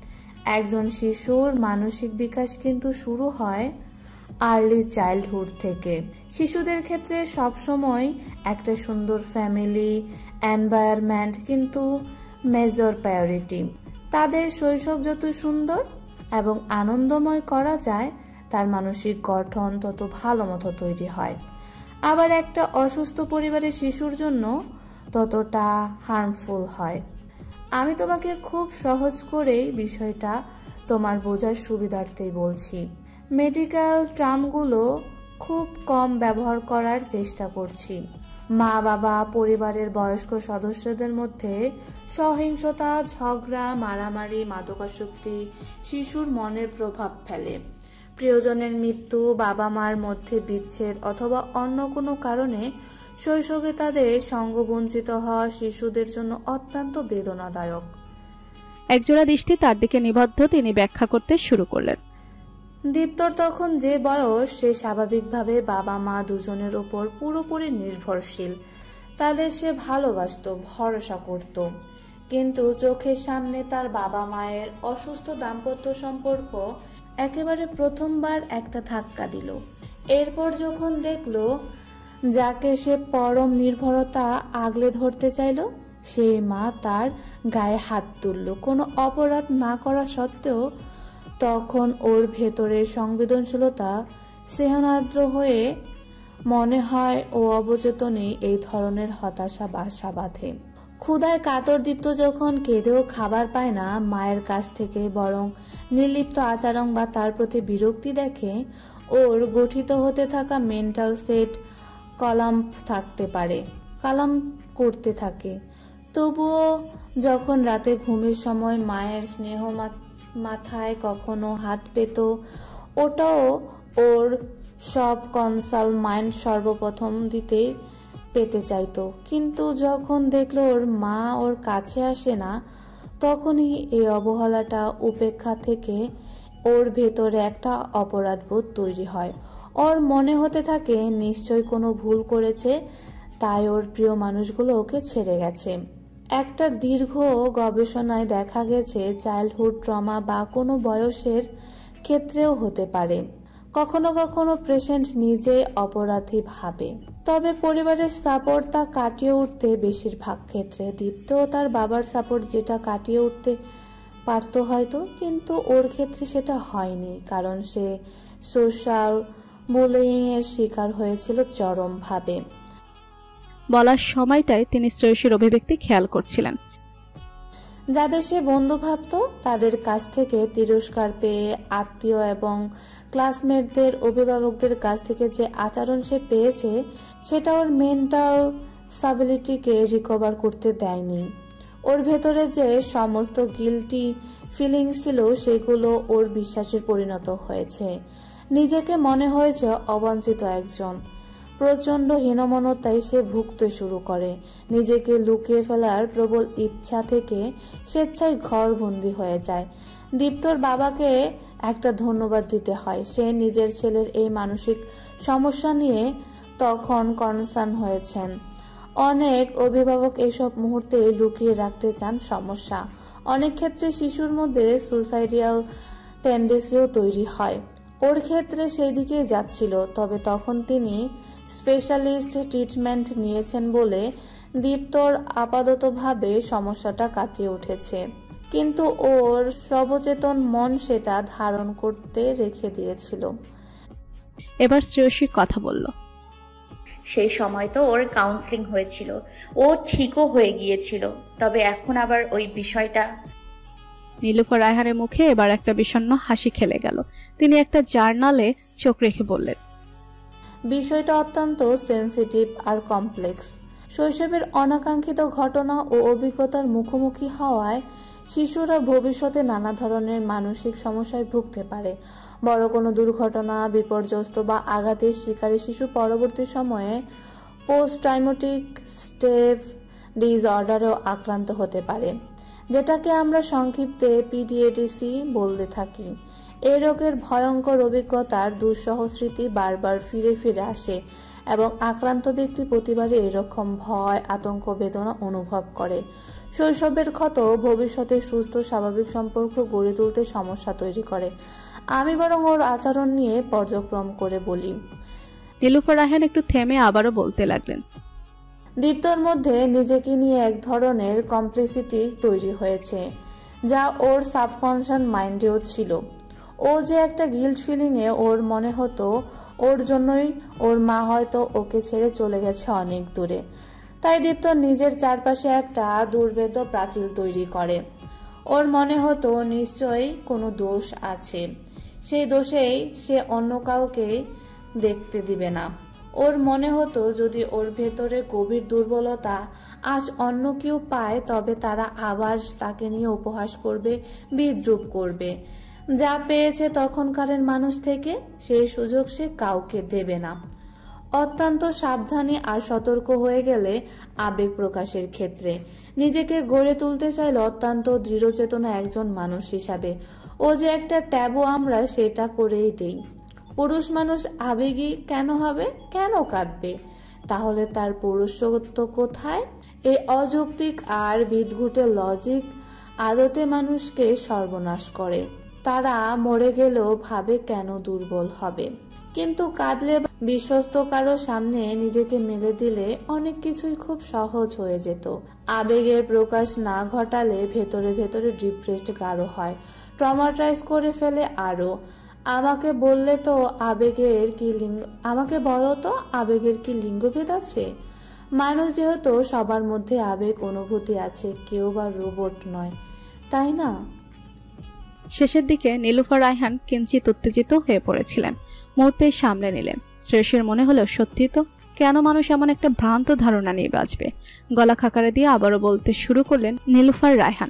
একজন শিশুর মানসিক বিকাশ কিন্তু শুরু হয় আর্লি চাইল্ডহুড থেকে। শিশুদের ক্ষেত্রে সবসময় একটা সুন্দর ফ্যামিলি এনভায়রনমেন্ট কিন্তু মেজর প্রায়োরিটি। তাদের শৈশব যত সুন্দর এবং আনন্দময় করা যায়, তার মানসিক গঠন তত ভালো মতো তৈরি হয়। আবার একটা অসুস্থ পরিবারের শিশুর জন্য ততটা হার্মফুল হয়। আমি তোমাকে খুব সহজ করেই বিষয়টা তোমার বোঝার সুবিধার্থেই বলছি। মেডিকেল টার্মগুলো খুব কম ব্যবহার করার চেষ্টা করছি। মা বাবা, পরিবারের বয়স্ক সদস্যদের মধ্যে সহিংসতা, ঝগড়া, মারামারি, মাদকাসক্তি শিশুর মনের প্রভাব ফেলে। প্রিয়জনের মৃত্যু, বাবা মার মধ্যে বিচ্ছেদ অথবা অন্য কোনো কারণে শৈশবে তাদের সঙ্গবঞ্চিত হওয়া শিশুদের জন্য অত্যন্ত বেদনাদায়ক। একজোড়া দৃষ্টি তার দিকে নিবদ্ধ তিনি ব্যাখ্যা করতে শুরু করলেন, দীপ্তর তখন যে বয়স, সে স্বাভাবিকভাবে বাবা মা দুজনের ওপর পুরোপুরি নির্ভরশীল। তাদের সে ভালোবাসত, ভরসা করত। কিন্তু চোখের সামনে তার বাবা মায়ের অসুস্থ দাম্পত্য সম্পর্ক একেবারে প্রথমবার একটা ধাক্কা দিল। এরপর যখন দেখল যাকে সে পরম নির্ভরতা আগলে ধরতে চাইল, সেই মা তার গায়ে হাত তুলল কোনো অপরাধ না করা সত্ত্বেও, তখন ওর ভেতরের সংবেদনশীলতা স্নেহনাদ্র হয়ে মনে হয় ও অবচেতনে এই ধরনের হতাশা বাসা বাঁধে। ক্ষুধায় কাতর দীপ্ত যখন কেঁদেও খাবার পায় না মায়ের কাছ থেকে, বরং নির্লিপ্ত আচরণ বা তার প্রতি বিরক্তি দেখে, ওর গঠিত হতে থাকা মেন্টাল সেট কলাম্প থাকতে পারে কালাম করতে থাকে। তবুও যখন রাতে ঘুমের সময় মায়ের স্নেহ মাথায় কখনো হাত পেত, ওটাও ওর সব কনসাল মাইন্ড সর্বপ্রথম দিতে পেতে চাইতো। কিন্তু যখন দেখলো ওর মা ওর কাছে আসে না, তখনই এই অবহেলাটা, উপেক্ষা থেকে ওর ভেতরে একটা অপরাধবোধ তৈরি হয়। ওর মনে হতে থাকে নিশ্চয় কোনো ভুল করেছে, তাই ওর প্রিয় মানুষগুলো ওকে ছেড়ে গেছে। একটা দীর্ঘ গবেষণায় দেখা গেছে চাইল্ডহুড ট্রমা বা কোনো বয়সের ক্ষেত্রেও হতে পারে। কখনো কখনো পেশেন্ট নিজেই অপরাধী ভাবে, তবে পরিবারের সাপোর্ট তা কাটিয়ে উঠতে বেশিরভাগ ক্ষেত্রে। দীপ্ত তার বাবার সাপোর্ট যেটা কাটিয়ে উঠতে পারতো হয়তো, কিন্তু ওর ক্ষেত্রে সেটা হয়নি, কারণ সে সোশ্যাল বুলিং এর শিকার হয়েছিল চরমভাবে। বলার সময়টায় তিনি শ্রেয়সীর অভিব্যক্তি খেয়াল করছিলেন। যাদের সে বন্ধু ভাবত, তাদের কাছ থেকে তিরস্কার পেয়ে, আত্মীয় এবং ক্লাসমেটদের, অভিভাবকদের কাছ থেকে যে আচরণ সে পেয়েছে, সেটা ওর মেন্টাল স্টেবিলিটিকে রিকভার করতে দেয়নি। ওর ভেতরে যে সমস্ত গিল্টি ফিলিং ছিল, সেগুলো ওর বিশ্বাসের পরিণত হয়েছে। নিজেকে মনে হয়েছে অবাঞ্ছিত একজন। প্রচণ্ড হীনমন্যতায় সে ভুগতে শুরু করে। নিজেকে লুকিয়ে ফেলার প্রবল ইচ্ছা থেকে স্বেচ্ছায় ঘরবন্দি হয়ে যায়। দীপ্তর বাবাকে একটা ধন্যবাদ দিতে হয়। সে নিজের ছেলের এই মানসিক সমস্যা নিয়ে তখন কনসার্ন হয়েছেন। অনেক অভিভাবক এসব মুহূর্তে লুকিয়ে রাখতে চান সমস্যা। অনেক ক্ষেত্রে শিশুর মধ্যে সুসাইডিয়াল টেন্ডেন্সিও তৈরি হয়। ওর ক্ষেত্রে সেই দিকেই যাচ্ছিল, তবে তখন তিনি স্পেশালিস্ট ট্রিটমেন্ট নিয়েছেন বলে দীপ্তর আপাততভাবে সমস্যাটা কাটিয়ে উঠেছে, কিন্তু ওর সবচেতন মন সেটা ধারণ করতে রেখে দিয়েছিল। এবার শ্রেয়সী কথা বলল। সেই সময় তো ওর কাউন্সিলিং হয়েছিল, ও ঠিকও হয়ে গিয়েছিল, তবে এখন আবার ওই বিষয়টা। নীলুফার রায়হানের মুখে এবার একটা বিষণ্ণ হাসি খেলে গেল। তিনি একটা জার্নালে চোখ রেখে বললেন, বিষয়টা অত্যন্ত সেন্সিটিভ আর কমপ্লেক্স। শৈশবের অনাকাঙ্ক্ষিত ঘটনা ও অভিজ্ঞতার মুখোমুখি হওয়ায় শিশুরা ভবিষ্যতে নানা ধরনের মানসিক সমস্যায় ভুগতে পারে। বড় কোনো দুর্ঘটনা, বিপর্যস্ত বা আঘাতের শিকারে শিশু পরবর্তী সময়ে পোস্ট ট্রমাটিক স্ট্রেস ডিসঅর্ডারেও আক্রান্ত হতে পারে, যেটাকে আমরা সংক্ষিপ্তে পিটিএসডি বলতে থাকি। এই রোগের ভয়ঙ্কর অভিজ্ঞতার দুঃসহ স্মৃতি বারবার ফিরে ফিরে আসে এবং আক্রান্ত ব্যক্তি প্রতিবারই এরকম ভয়, আতঙ্ক, বেদনা অনুভব করে। শৈশবের ক্ষত ভবিষ্যতে সুস্থ স্বাভাবিক সম্পর্ক গড়ে তুলতে সমস্যা তৈরি করে। আমি বরং ওর আচরণ নিয়ে পর্যক্রম করে বলি। নীলুফার রায়হান একটু থেমে আবারও বলতে লাগলেন, দীপ্তর মধ্যে নিজেকে নিয়ে এক ধরনের কমপ্লেক্সিটি তৈরি হয়েছে, যা ওর সাবকনশিয়াস মাইন্ডেও ছিল। ও যে একটা গিল্ট ফিলিংয়ে ওর মনে হতো ওর জন্যই ওর মা হয়তো ওকে ছেড়ে চলে গেছে অনেক দূরে। তাই দীপ্ত নিজের চারপাশে একটা দুর্ভেদ্য প্রাচীর তৈরি করে। ওর মনে হতো নিশ্চয়ই কোনো দোষ আছে, সেই দোষেই সে অন্য কাউকে দেখতে দিবে না। ওর মনে হতো যদি ওর ভেতরে গভীর দুর্বলতা আজ অন্য কেউ পায়, তবে তারা আবার তাকে নিয়ে উপহাস করবে, বিদ্রূপ করবে। যা পেয়েছে তখনকারের মানুষ থেকে, সেই সুযোগ সে কাউকে দেবে না। অত্যন্ত সাবধানী আর সতর্ক হয়ে গেলে আবেগ প্রকাশের ক্ষেত্রে নিজেকে গড়ে তুলতে চাইলে অত্যন্ত দৃঢ়চেতনা একজন মানুষ হিসাবে ও যে একটা ট্যাবু আমরা সেটা করেই দেই। পুরুষ মানুষ আবেগী কেন হবে, কেন কাঁদবে? তাহলে তার পুরুষত্ব কোথায়? এই অযৌক্তিক আর বিদঘুটে লজিক আদতে মানুষকে সর্বনাশ করে। তারা মরে গেলেও ভাবে কেন দুর্বল হবে, কিন্তু কাঁদলে বিশ্বস্ত কারো সামনে নিজেকে মেলে দিলে অনেক কিছুই খুব সহজ হয়ে যেত। আবেগের প্রকাশ না ঘটালে ভেতরে ভেতরে ডিপ্রেসড গাঢ় হয়, ট্রমাটাইজ করে ফেলে আরো। আমাকে বললে তো আবেগের কি লিঙ্গ আমাকে বলো তো আবেগের কি লিঙ্গভেদ আছে? মানুষ যেহেতু সবার মধ্যে আবেগ অনুভূতি আছে, কেউ বা রোবট নয়, তাই না? শেষের দিকে নীলুফার রায়হান কিঞ্চিত উত্তেজিত হয়ে পড়েছিলেন। মুহূর্তেই সামলে নিলেন। শ্রেয়সীর মনে হলো সত্যি তো, কেন মানুষ এমন একটা ভ্রান্ত ধারণা নিয়ে বাঁচবে? গলা খাকারে দিয়ে আবারও বলতে শুরু করলেন নীলুফার রায়হান,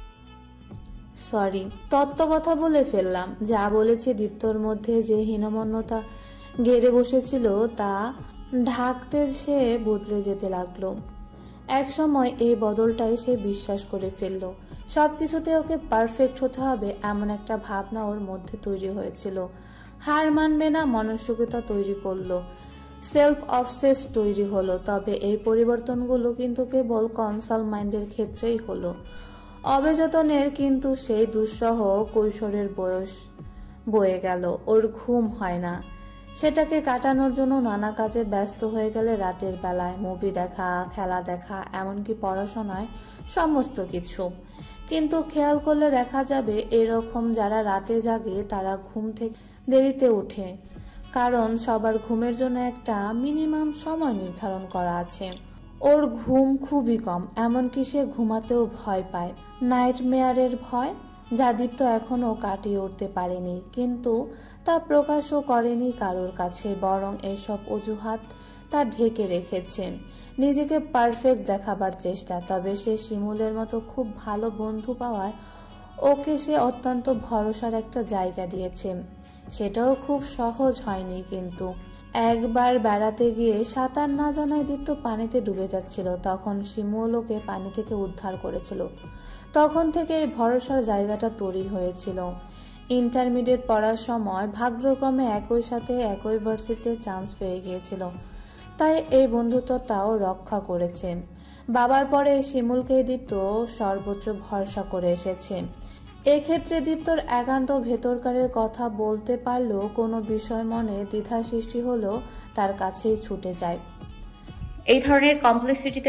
সরি, তত্ত্ব কথা বলে ফেললাম। যা বলেছে দীপ্তর মধ্যে যে হীনমন্যতা গেড়ে বসেছিল তা ঢাকতে সে বদলে যেতে লাগলো। এক সময় এই বদলটাই সে বিশ্বাস করে ফেললো। সবকিছুতে ওকে পারফেক্ট হতে হবে এমন একটা ভাবনা ওর মধ্যে তৈরি হয়েছিল। হার মানবে না মানসিকতা তৈরি করলো, সেলফ অবসেস তৈরি হলো। তবে এই পরিবর্তনগুলো কিন্তু কেবল কনসাল মাইন্ডের ক্ষেত্রেই হলো। অবেচেতনের কিন্তু সেই দুঃসহ কৈশোরের বয়স বয়ে গেল। ওর ঘুম হয় না, সেটাকে কাটানোর জন্য নানা কাজে ব্যস্ত হয়ে গেলে রাতের বেলায় মুভি দেখা, খেলা দেখা, এমনকি পড়াশোনায়, সমস্ত কিছু। কিন্তু খেয়াল করলে দেখা যাবে এরকম যারা রাতে জাগে তারা ঘুম থেকে দেরিতে ওঠে, কারণ সবার ঘুমের জন্য একটা মিনিমাম সময় নির্ধারণ করা আছে। ওর ঘুম খুবই কম, এমনকি সে ঘুমাতেও ভয় পায়। নাইটমেয়ারের ভয়, যা দীপ্ত এখনও কাটিয়ে উঠতে পারেনি, কিন্তু তা প্রকাশও করেনি কারোর কাছে, বরং এসব অজুহাত তা ঢেকে রেখেছে। নিজেকে পারফেক্ট দেখাবার চেষ্টা। তবে সে শিমুলের মতো খুব ভালো বন্ধু পাওয়ায় ওকে সে অত্যন্ত ভরসার একটা জায়গা দিয়েছে। সেটাও খুব সহজ হয়নি, কিন্তু একবার বেড়াতে গিয়ে সাঁতার না জানায় দীপ্ত পানিতে ডুবে যাচ্ছিল, তখন শিমুল ওকে পানি থেকে উদ্ধার করেছিল। তখন থেকে এই ভরসার জায়গাটা তৈরি হয়েছিল। ইন্টারমিডিয়েট পড়ার সময় ভাগ্যক্রমে একই সাথে একই ভার্সিটিতে চান্স পেয়ে গিয়েছিল, তাই এই বন্ধুত্বটাও রক্ষা করেছে। বাবার পরে শিমুলকে দীপ্ত সর্বোচ্চ ভরসা করে এসেছে। এক্ষেত্রে দীপ্তর একান্ত ভেতরকারের কথা বলতে পারলেও কোনো বিষয় মনে দ্বিধা সৃষ্টি হলেও তার কাছেই ছুটে যায়। এই ধরনের কমপ্লেক্সিটিতে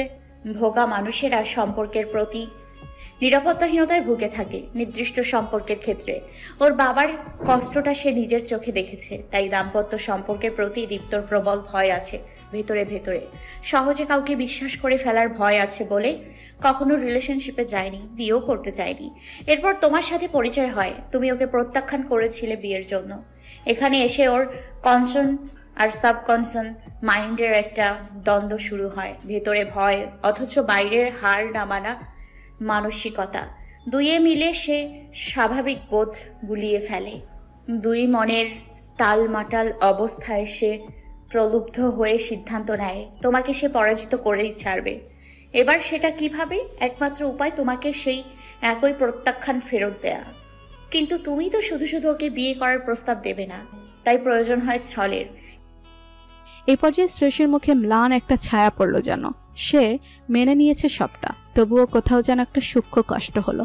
ভোগা মানুষেরা সম্পর্কের প্রতি নিরাপত্তাহীনতায় ভুগে থাকে নির্দিষ্ট সম্পর্কের ক্ষেত্রে। ওর বাবার কষ্টটা সে নিজের চোখে দেখেছে, তাই দাম্পত্য সম্পর্কের প্রতি দীপ্তর প্রবল ভয় আছে ভেতরে ভেতরে। সহজে কাউকে বিশ্বাস করে ফেলার ভয় আছে বলে কখনো রিলেশনশিপে যায়নি, বিয়েও করতে চায়নি। এরপর তোমার সাথে পরিচয় হয়, তুমি ওকে প্রত্যাখ্যান করেছিলে বিয়ের জন্য। এখানে এসে ওর কনসার্ন আর সাবকনসার্ন মাইন্ডের একটা দ্বন্দ্ব শুরু হয়। ভেতরে ভয় অথচ বাইরের হার না মানা মানসিকতা, দুইয়ে মিলে সে স্বাভাবিক বোধ গুলিয়ে ফেলে। দুই মনের টালমাটাল অবস্থায় সে প্রলুব্ধ হয়ে সিদ্ধান্ত নেয় তোমাকে সে পরাজিত করেই ছাড়বে। এবার সেটা কিভাবে? একমাত্র উপায় তোমাকে সেই একই প্রত্যাখ্যান ফেরত দেয়া। কিন্তু তুমি তো শুধু শুধু ওকে বিয়ে করার প্রস্তাব দেবে না, তাই প্রয়োজন হয় ছলের। এই পর্যায়ে শ্রেয়সীর মুখে ম্লান একটা ছায়া পড়ল যেন। সে মেনে নিয়েছে সবটা, তবুও কোথাও যেন একটা সূক্ষ্ম কষ্ট হলো।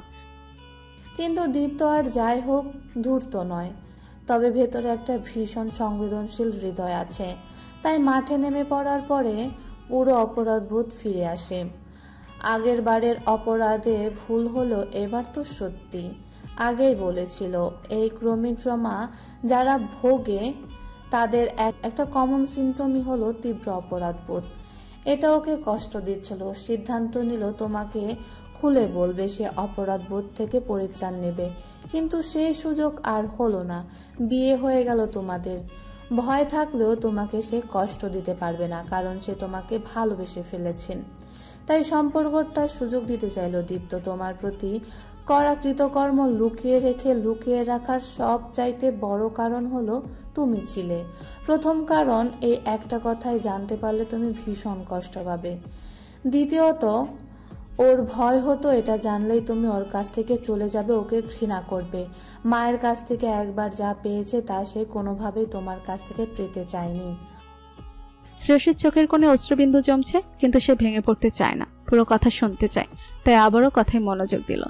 কিন্তু দীপ্ত আর যাই হোক ধূর্ত নয়, তবে ভেতরে একটা ভীষণ সংবেদনশীল হৃদয় আছে। তাই মাঠে নেমে পড়ার পরে পুরো অপরাধবোধ ফিরে আসে। আগের বারের অপরাধে ভুল হলো, এবার তো সত্যি। আগেই বলেছিল এই ক্রমিক জমা যারা ভোগে তাদের একটা কমন সিমটমই হলো তীব্র অপরাধবোধ। এটা ওকে কষ্ট দিচ্ছিল। সিদ্ধান্ত নিল তোমাকে খুলে বলবে, সে অপরাধবোধ থেকে পরিত্রাণ নেবে। কিন্তু সেই সুযোগ আর হলো না। বিয়ে হয়ে গেল তোমাদের। ভয় থাকলেও তোমাকে সে কষ্ট দিতে পারবে না, কারণ সে তোমাকে ভালোবেসে ফেলেছে। তাই সম্পর্কটা সুযোগ দিতে চাইল দীপ্ত। তোমার প্রতি করা কৃতকর্ম লুকিয়ে রেখে লুকিয়ে রাখার সব চাইতে বড় কারণ হলো তুমি ছিলে। প্রথম কারণ, এই একটা কথাই জানতে পারলে তুমি ভীষণ কষ্ট পাবে। দ্বিতীয়ত, ওর ভয় হতো এটা জানলেই তুমি ওর কাছ থেকে চলে যাবে, ওকে ঘৃণা করবে। মায়ের কাছ থেকে একবার যা পেয়েছে তা সে কোনোভাবেই তোমার কাছ থেকে পেতে চায়নি। শ্রেয়সীর চোখের কোণে অশ্রুবিন্দু জমছে, কিন্তু সে ভেঙে পড়তে চায় না, পুরো কথা শুনতে চায়। তাই আবারও কথায় মনোযোগ দিল।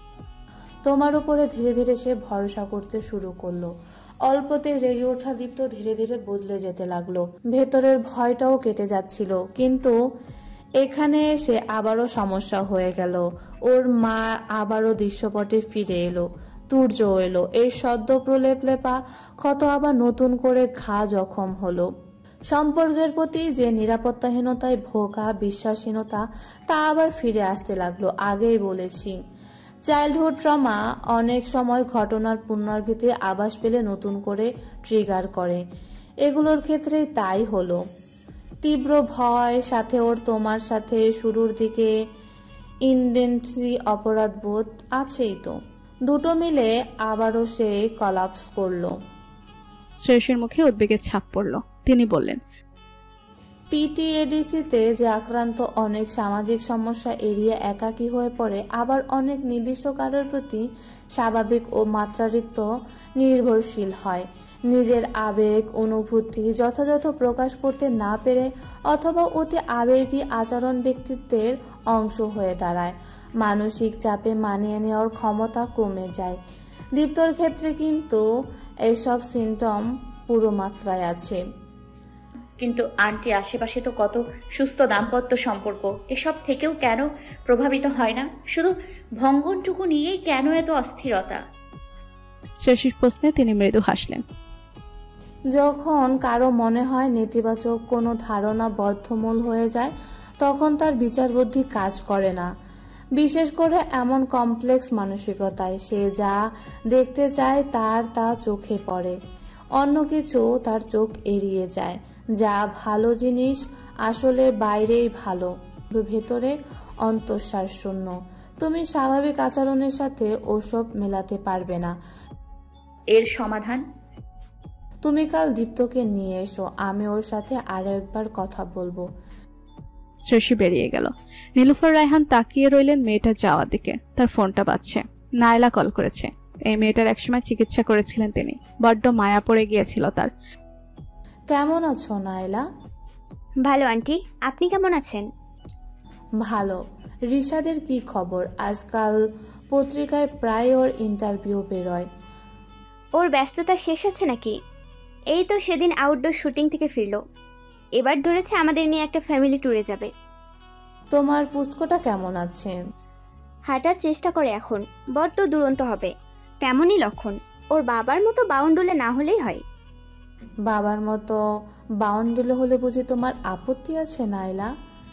তোমার উপরে ধীরে ধীরে সে ভরসা করতে শুরু করলো। অল্পতে রেগে ওঠা দীপ্ত ধীরে ধীরে বদলে যেতে লাগলো। ভেতরের ভয়টাও কেটে যাচ্ছিল, কিন্তু এখানে এসে আবারও সমস্যা হয়ে গেল। ওর মা আবারও দৃশ্যপটে ফিরে এলো, তুর্য এলো। এই সদ্য প্রলেপ লেপা ক্ষত আবার নতুন করে ঘা জখম হলো। সম্পর্কের প্রতি যে নিরাপত্তাহীনতায় ভোগা বিশ্বাসহীনতা, তা আবার ফিরে আসতে লাগলো। আগেই বলেছি, চাইল্ডহুড ট্রমা অনেক সময় ঘটনার পুনরাবৃত্তির আভাস পেলে নতুন করে ট্রিগার করে। এগুলোর ক্ষেত্রে তাই হলো। তীব্র ভয়, সাথে ওর তোমার সাথে শুরুর দিকে ইনটেন্সি অপরাধবোধ আছেই তো। দুটো মিলে আবারও সে কলাপস করলো। শ্রেয়সীর মুখে উদ্বেগের ছাপ পড়ল। তিনি বললেন, পিটিএডিসিতে যে আক্রান্ত অনেক সামাজিক সমস্যা এড়িয়ে একাকী হয়ে পড়ে, আবার অনেক নির্দিষ্ট কারোর প্রতি স্বাভাবিক ও মাত্রাতিরিক্ত নির্ভরশীল হয়। নিজের আবেগ অনুভূতি যথাযথ প্রকাশ করতে না পেরে অথবা অতি আবেগী আচরণ ব্যক্তিত্বের অংশ হয়ে দাঁড়ায়। মানসিক চাপে মানিয়ে নেওয়ার ক্ষমতা কমে যায়। দীপ্তর ক্ষেত্রে কিন্তু এইসব সিমটম পুরো মাত্রায় আছে। কিন্তু আন্টি, আশেপাশে তো কত সুস্থ দাম্পত্য সম্পর্ক, এসব থেকেও কেন প্রভাবিত হয় না? শুধু ভঙ্গনটুকু নিয়েই কেন এত অস্থিরতা? শ্রেয়সীর প্রশ্নে তিনি মৃদু হাসলেন। যখন কারো মনে হয় নেতিবাচক কোনো ধারণা বদ্ধমূল হয়ে যায়, তখন তার বিচার বুদ্ধি কাজ করে না। বিশেষ করে এমন কমপ্লেক্স মানসিকতায় সে যা দেখতে চায় তার তা চোখে পড়ে, অন্য কিছু তার চোখ এড়িয়ে যায়। যা ভালো জিনিস আসলে বাইরেই ভালো, কিন্তু ভেতরে অন্তঃসার শূন্য। তুমি স্বাভাবিক আচরণের সাথে ওসব মেলাতে পারবে না। এর সমাধান? তুমি কাল দীপ্তকে নিয়ে এসো, আমি ওর সাথে আরো একবার কথা বলবো। শ্রেয়সী বেরিয়ে গেল। নীলুফার রায়হান তাকিয়ে রইলেন মেয়েটার যাওয়ার দিকে। তার ফোনটা বাজছে। নায়লা কল করেছে। এই মেয়েটার একসময় চিকিৎসা করেছিলেন তিনি। বড্ড মায়া পড়ে গিয়েছিল তার। কেমন আছো নায়লা? ভালো আন্টি, আপনি কেমন আছেন? ভালো। রিশাদের কি খবর? আজকাল পত্রিকায় প্রায় ওর ইন্টারভিউ বেরোয়। ওর ব্যস্ততা শেষ আছে নাকি? এই তো সেদিন আউটডোর শুটিং থেকে ফিরলো। এবার ধরেছে আমাদের নিয়ে একটা ফ্যামিলি ট্যুরে যাবে। তোমার পুচকোটা কেমন আছে? হাঁটার চেষ্টা করে এখন, বড্ড দুরন্ত হবে। তেমনই লক্ষণ। ওর বাবার মতো বাউন্ডুলে না হলেই হয়। বাবার মতো বাউন্ডুলে হলে বুঝি তোমার আপত্তি আছে নাইলা?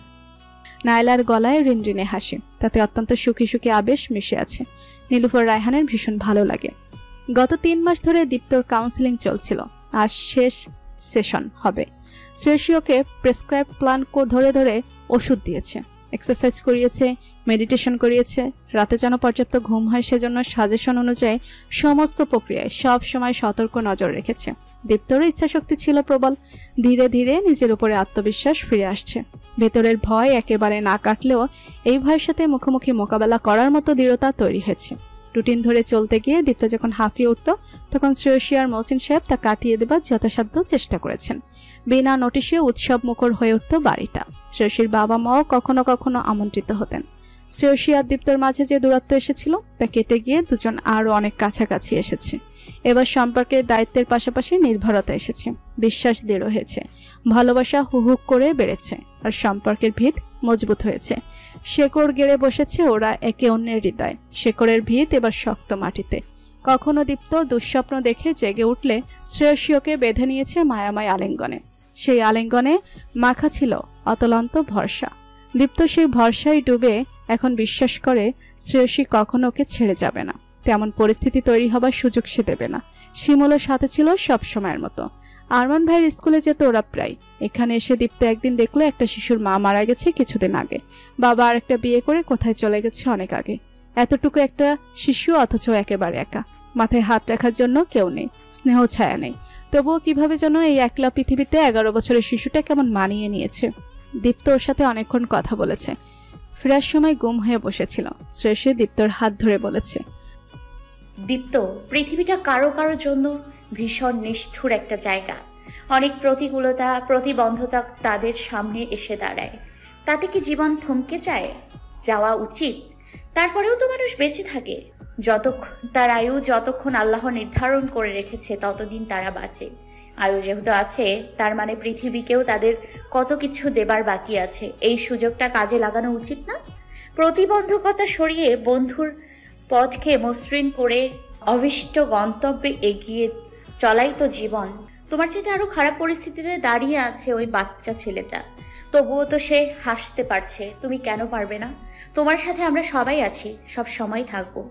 নাইলার গলায় রিনরিনে হাসি, তাতে অত্যন্ত সুখী সুখী আবেশ মিশে আছে। নীলুফার রায়হানের ভীষণ ভালো লাগে। গত তিন মাস ধরে দীপ্তর কাউন্সিলিং চলছিল, আজ শেষ সেশন হবে। শ্রেয়সীকে প্রেসক্রাইব প্ল্যান ধরে ধরে ওষুধ দিয়েছে, এক্সারসাইজ করিয়েছে, মেডিটেশন করিয়েছে, রাতে যেন পর্যাপ্ত ঘুম হয় সেজন্য সাজেশন অনুযায়ী সমস্ত প্রক্রিয়ায় সব সময় সতর্ক নজর রেখেছে। দীপ্তরও ইচ্ছাশক্তি ছিল প্রবল। ধীরে ধীরে নিজের উপরে আত্মবিশ্বাস ফিরে আসছে। ভেতরের ভয় একেবারে না কাটলেও এই ভয়ের সাথে মুখোমুখি মোকাবেলা করার মতো দৃঢ়তা তৈরি হয়েছে। রুটিন ধরে চলতে গিয়ে দীপ্ত যখন হাঁপিয়ে উঠত, তখন শ্রেয়সী আর মহসিন সাহেব তা কাটিয়ে দেবার যথাসাধ্য চেষ্টা করেছেন। বিনা নোটিশে উৎসব মুখর হয়ে উঠত বাড়িটা। শ্রেয়সীর বাবা মাও কখনো কখনো আমন্ত্রিত হতেন। শ্রেয়সী আর দীপ্তর মাঝে যে দূরত্ব এসেছিল তা কেটে গিয়ে দুজন আরও অনেক কাছাকাছি এসেছে। এবার সম্পর্কের দায়িত্বের পাশাপাশি নির্ভরতা এসেছে, বিশ্বাস দৃঢ় হয়েছে, ভালোবাসা হুহুক করে বেড়েছে, আর সম্পর্কের ভিত মজবুত হয়েছে। শেকড় গেড়ে বসেছে ওরা একে অন্যের হৃদয়। শেকড়ের ভিত এবার শক্ত মাটিতে। কখনো দীপ্ত দুঃস্বপ্ন দেখে জেগে উঠলে শ্রেয়সীকে বেঁধে নিয়েছে মায়াময় আলিঙ্গনে। সেই আলিঙ্গনে মাখা ছিল অতলন্ত ভরসা। দীপ্ত সেই ভরসায় ডুবে এখন বিশ্বাস করে শ্রেয়সী কখনো ওকে ছেড়ে যাবে না। তেমন পরিস্থিতি তৈরি হবার সুযোগ সে দেবে না। শিমুলের সাথে ছিল সব সময়ের মতো। আরমান ভাইয়ের স্কুলে যেত ওরা প্রায়। এখানে এসে দীপ্ত একদিন দেখলো একটা শিশুর মা মারা গেছে কিছুদিন আগে। বাবা আর একটা বিয়ে করে কোথায় চলে গেছে অনেক আগে। এতটুকু একটা শিশু, অথচ একেবারে একা। মাথায় হাত রাখার জন্য কেউ নেই, স্নেহ ছায়া নেই। তবুও কিভাবে যেন এই একলা পৃথিবীতে এগারো বছরের শিশুটা কেমন মানিয়ে নিয়েছে। দীপ্ত ওর সাথে অনেকক্ষণ কথা বলেছে। ফেরার সময় গুম হয়ে বসেছিল। শ্রেয়সী দীপ্তর হাত ধরে বলেছে, দীপ্ত, পৃথিবীটা কারো কারো জন্য ভীষণ নিষ্ঠুর একটা জায়গা। অনেক প্রতিকূলতা, প্রতিবন্ধকতা তাদের সামনে এসে দাঁড়ায়। তাতে কি জীবন থমকে যায়? যাওয়া উচিত। তারপরেও তো মানুষ বেঁচে থাকে। যতক্ষণ তার আয়ু, যতক্ষণ আল্লাহ নির্ধারণ করে রেখেছে ততদিন তারা বাঁচে। আয়ু যেহেতু আছে, তার মানে পৃথিবীকেও তাদের কত কিছু দেবার বাকি আছে। এই সুযোগটা কাজে লাগানো উচিত না? প্রতিবন্ধকতা সরিয়ে বন্ধুর পথকে মসৃণ করে অভিষ্ট গন্তব্যে এগিয়ে চলাই তো জীবন। তোমার সাথে আরো খারাপ পরিস্থিতিতে দাঁড়িয়ে আছে ওই বাচ্চা ছেলেটা, তবুও তো সে হাসতে পারছে। তুমি কেন পারবে না? তোমার সাথে আমরা সবাই আছি, সব সময় থাকবো।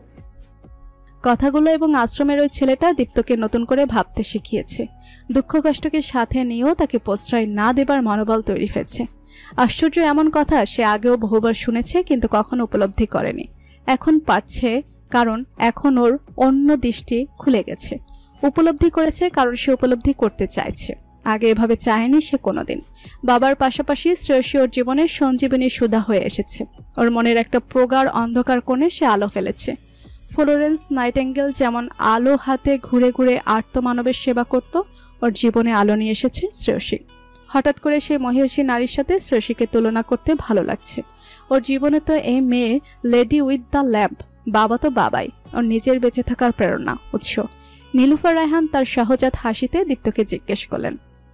কথাগুলো এবং আশ্রমের ওই ছেলেটা দীপ্তকে নতুন করে ভাবতে শিখিয়েছে। দুঃখ কষ্টকে সাথে নিয়েও তাকে প্রশ্রয় না দেবার মনোবল তৈরি হয়েছে। আশ্চর্য এমন কথা সে আগেও বহুবার শুনেছে, কিন্তু কখনো উপলব্ধি করেনি। এখন পারছে, কারণ এখন ওর অন্য দৃষ্টি খুলে গেছে। উপলব্ধি করেছে কারণ সে উপলব্ধি করতে চাইছে। আগে এভাবে চায়নি সে কোনোদিন। বাবার পাশাপাশি শ্রেয়সী ওর জীবনের সঞ্জীবনী সুধা হয়ে এসেছে। ওর মনের একটা প্রগাঢ় অন্ধকার কোণে সে আলো ফেলেছে। ফ্লোরেন্স নাইটেঙ্গেল যেমন আলো হাতে ঘুরে ঘুরে আর্ত মানবের সেবা করত, ওর জীবনে আলো নিয়ে এসেছে শ্রেয়সী। হঠাৎ করে সেই মহিষী নারীর সাথে শ্রেয়সীকে তুলনা করতে ভালো লাগছে। ওর জীবনে তো এই মেয়ে লেডি উইথ দ্য ল্যাম্প। বাবা তো বাবাই, ওর নিজের বেঁচে থাকার প্রেরণা, উৎস। নীলুফার রায়হান তার সহজাত হাসিতে দীপ্তকে জিজ্ঞেস করলেন,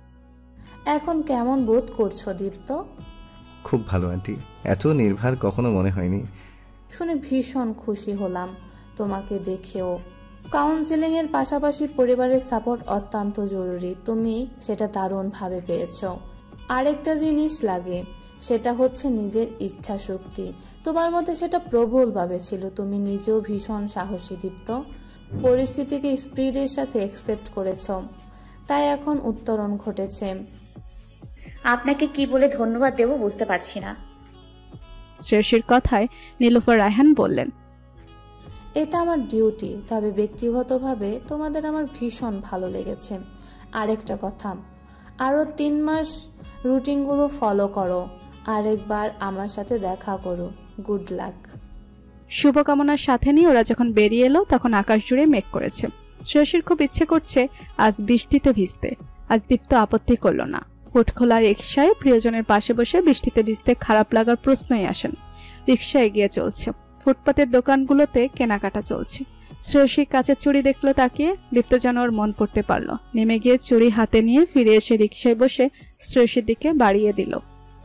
এখন কেমন বোধ করছো দীপ্ত? খুব ভালো আন্টি, এত নির্ভার কখনো মনে হয়নি। শুনে ভীষণ খুশি হলাম তোমাকে দেখেও। কাউন্সিলিং এর পাশাপাশি পরিবারের সাপোর্ট অত্যন্ত জরুরি, তুমি সেটা দারুণভাবে পেয়েছো। আরেকটা জিনিস লাগে, সেটা হচ্ছে নিজের ইচ্ছা শক্তি। তোমার মধ্যে সেটা প্রবলভাবে ছিল। তুমি নিজেও ভীষণ সাহসী দীপ্ত। পরিস্থিতিকে স্পিডের সাথে অ্যাকসেপ্ট করেছ, তাই এখন উত্তরণ ঘটেছে। আপনাকে কি বলে ধন্যবাদ দেব বুঝতে পারছি না। শ্রেয়সীর কথায় নীলুফার রায়হান বললেন, এটা আমার ডিউটি, তবে ব্যক্তিগতভাবে তোমাদের আমার ভীষণ ভালো লেগেছে। আরেকটা কথা, আরও তিন মাস রুটিনগুলো ফলো করো, আরেকবার আমার সাথে দেখা করো। Good luck. শুভকামনার সাথে নিয়ে ওরা যখন বেরিয়ে এলো তখন আকাশ জুড়ে মেঘ করেছে। শ্রেয়সীর খুব ইচ্ছে করছে আজ বৃষ্টিতে ভিজতে। আজ দীপ্ত আপত্তি করল না। হুট খোলা রিকশায় প্রিয়জনের পাশে বসে বৃষ্টিতে ভিজতে খারাপ লাগার প্রশ্নই আসেন। রিকশা এগিয়ে চলছে। ফুটপাতের দোকানগুলোতে কেনাকাটা চলছে। শ্রেয়সী কাচের চুড়ি দেখলো তাকিয়ে। দীপ্ত যেন ওর মন পড়তে পারলো। নেমে গিয়ে চুড়ি হাতে নিয়ে ফিরে এসে রিকশায় বসে শ্রেয়সীর দিকে বাড়িয়ে দিল।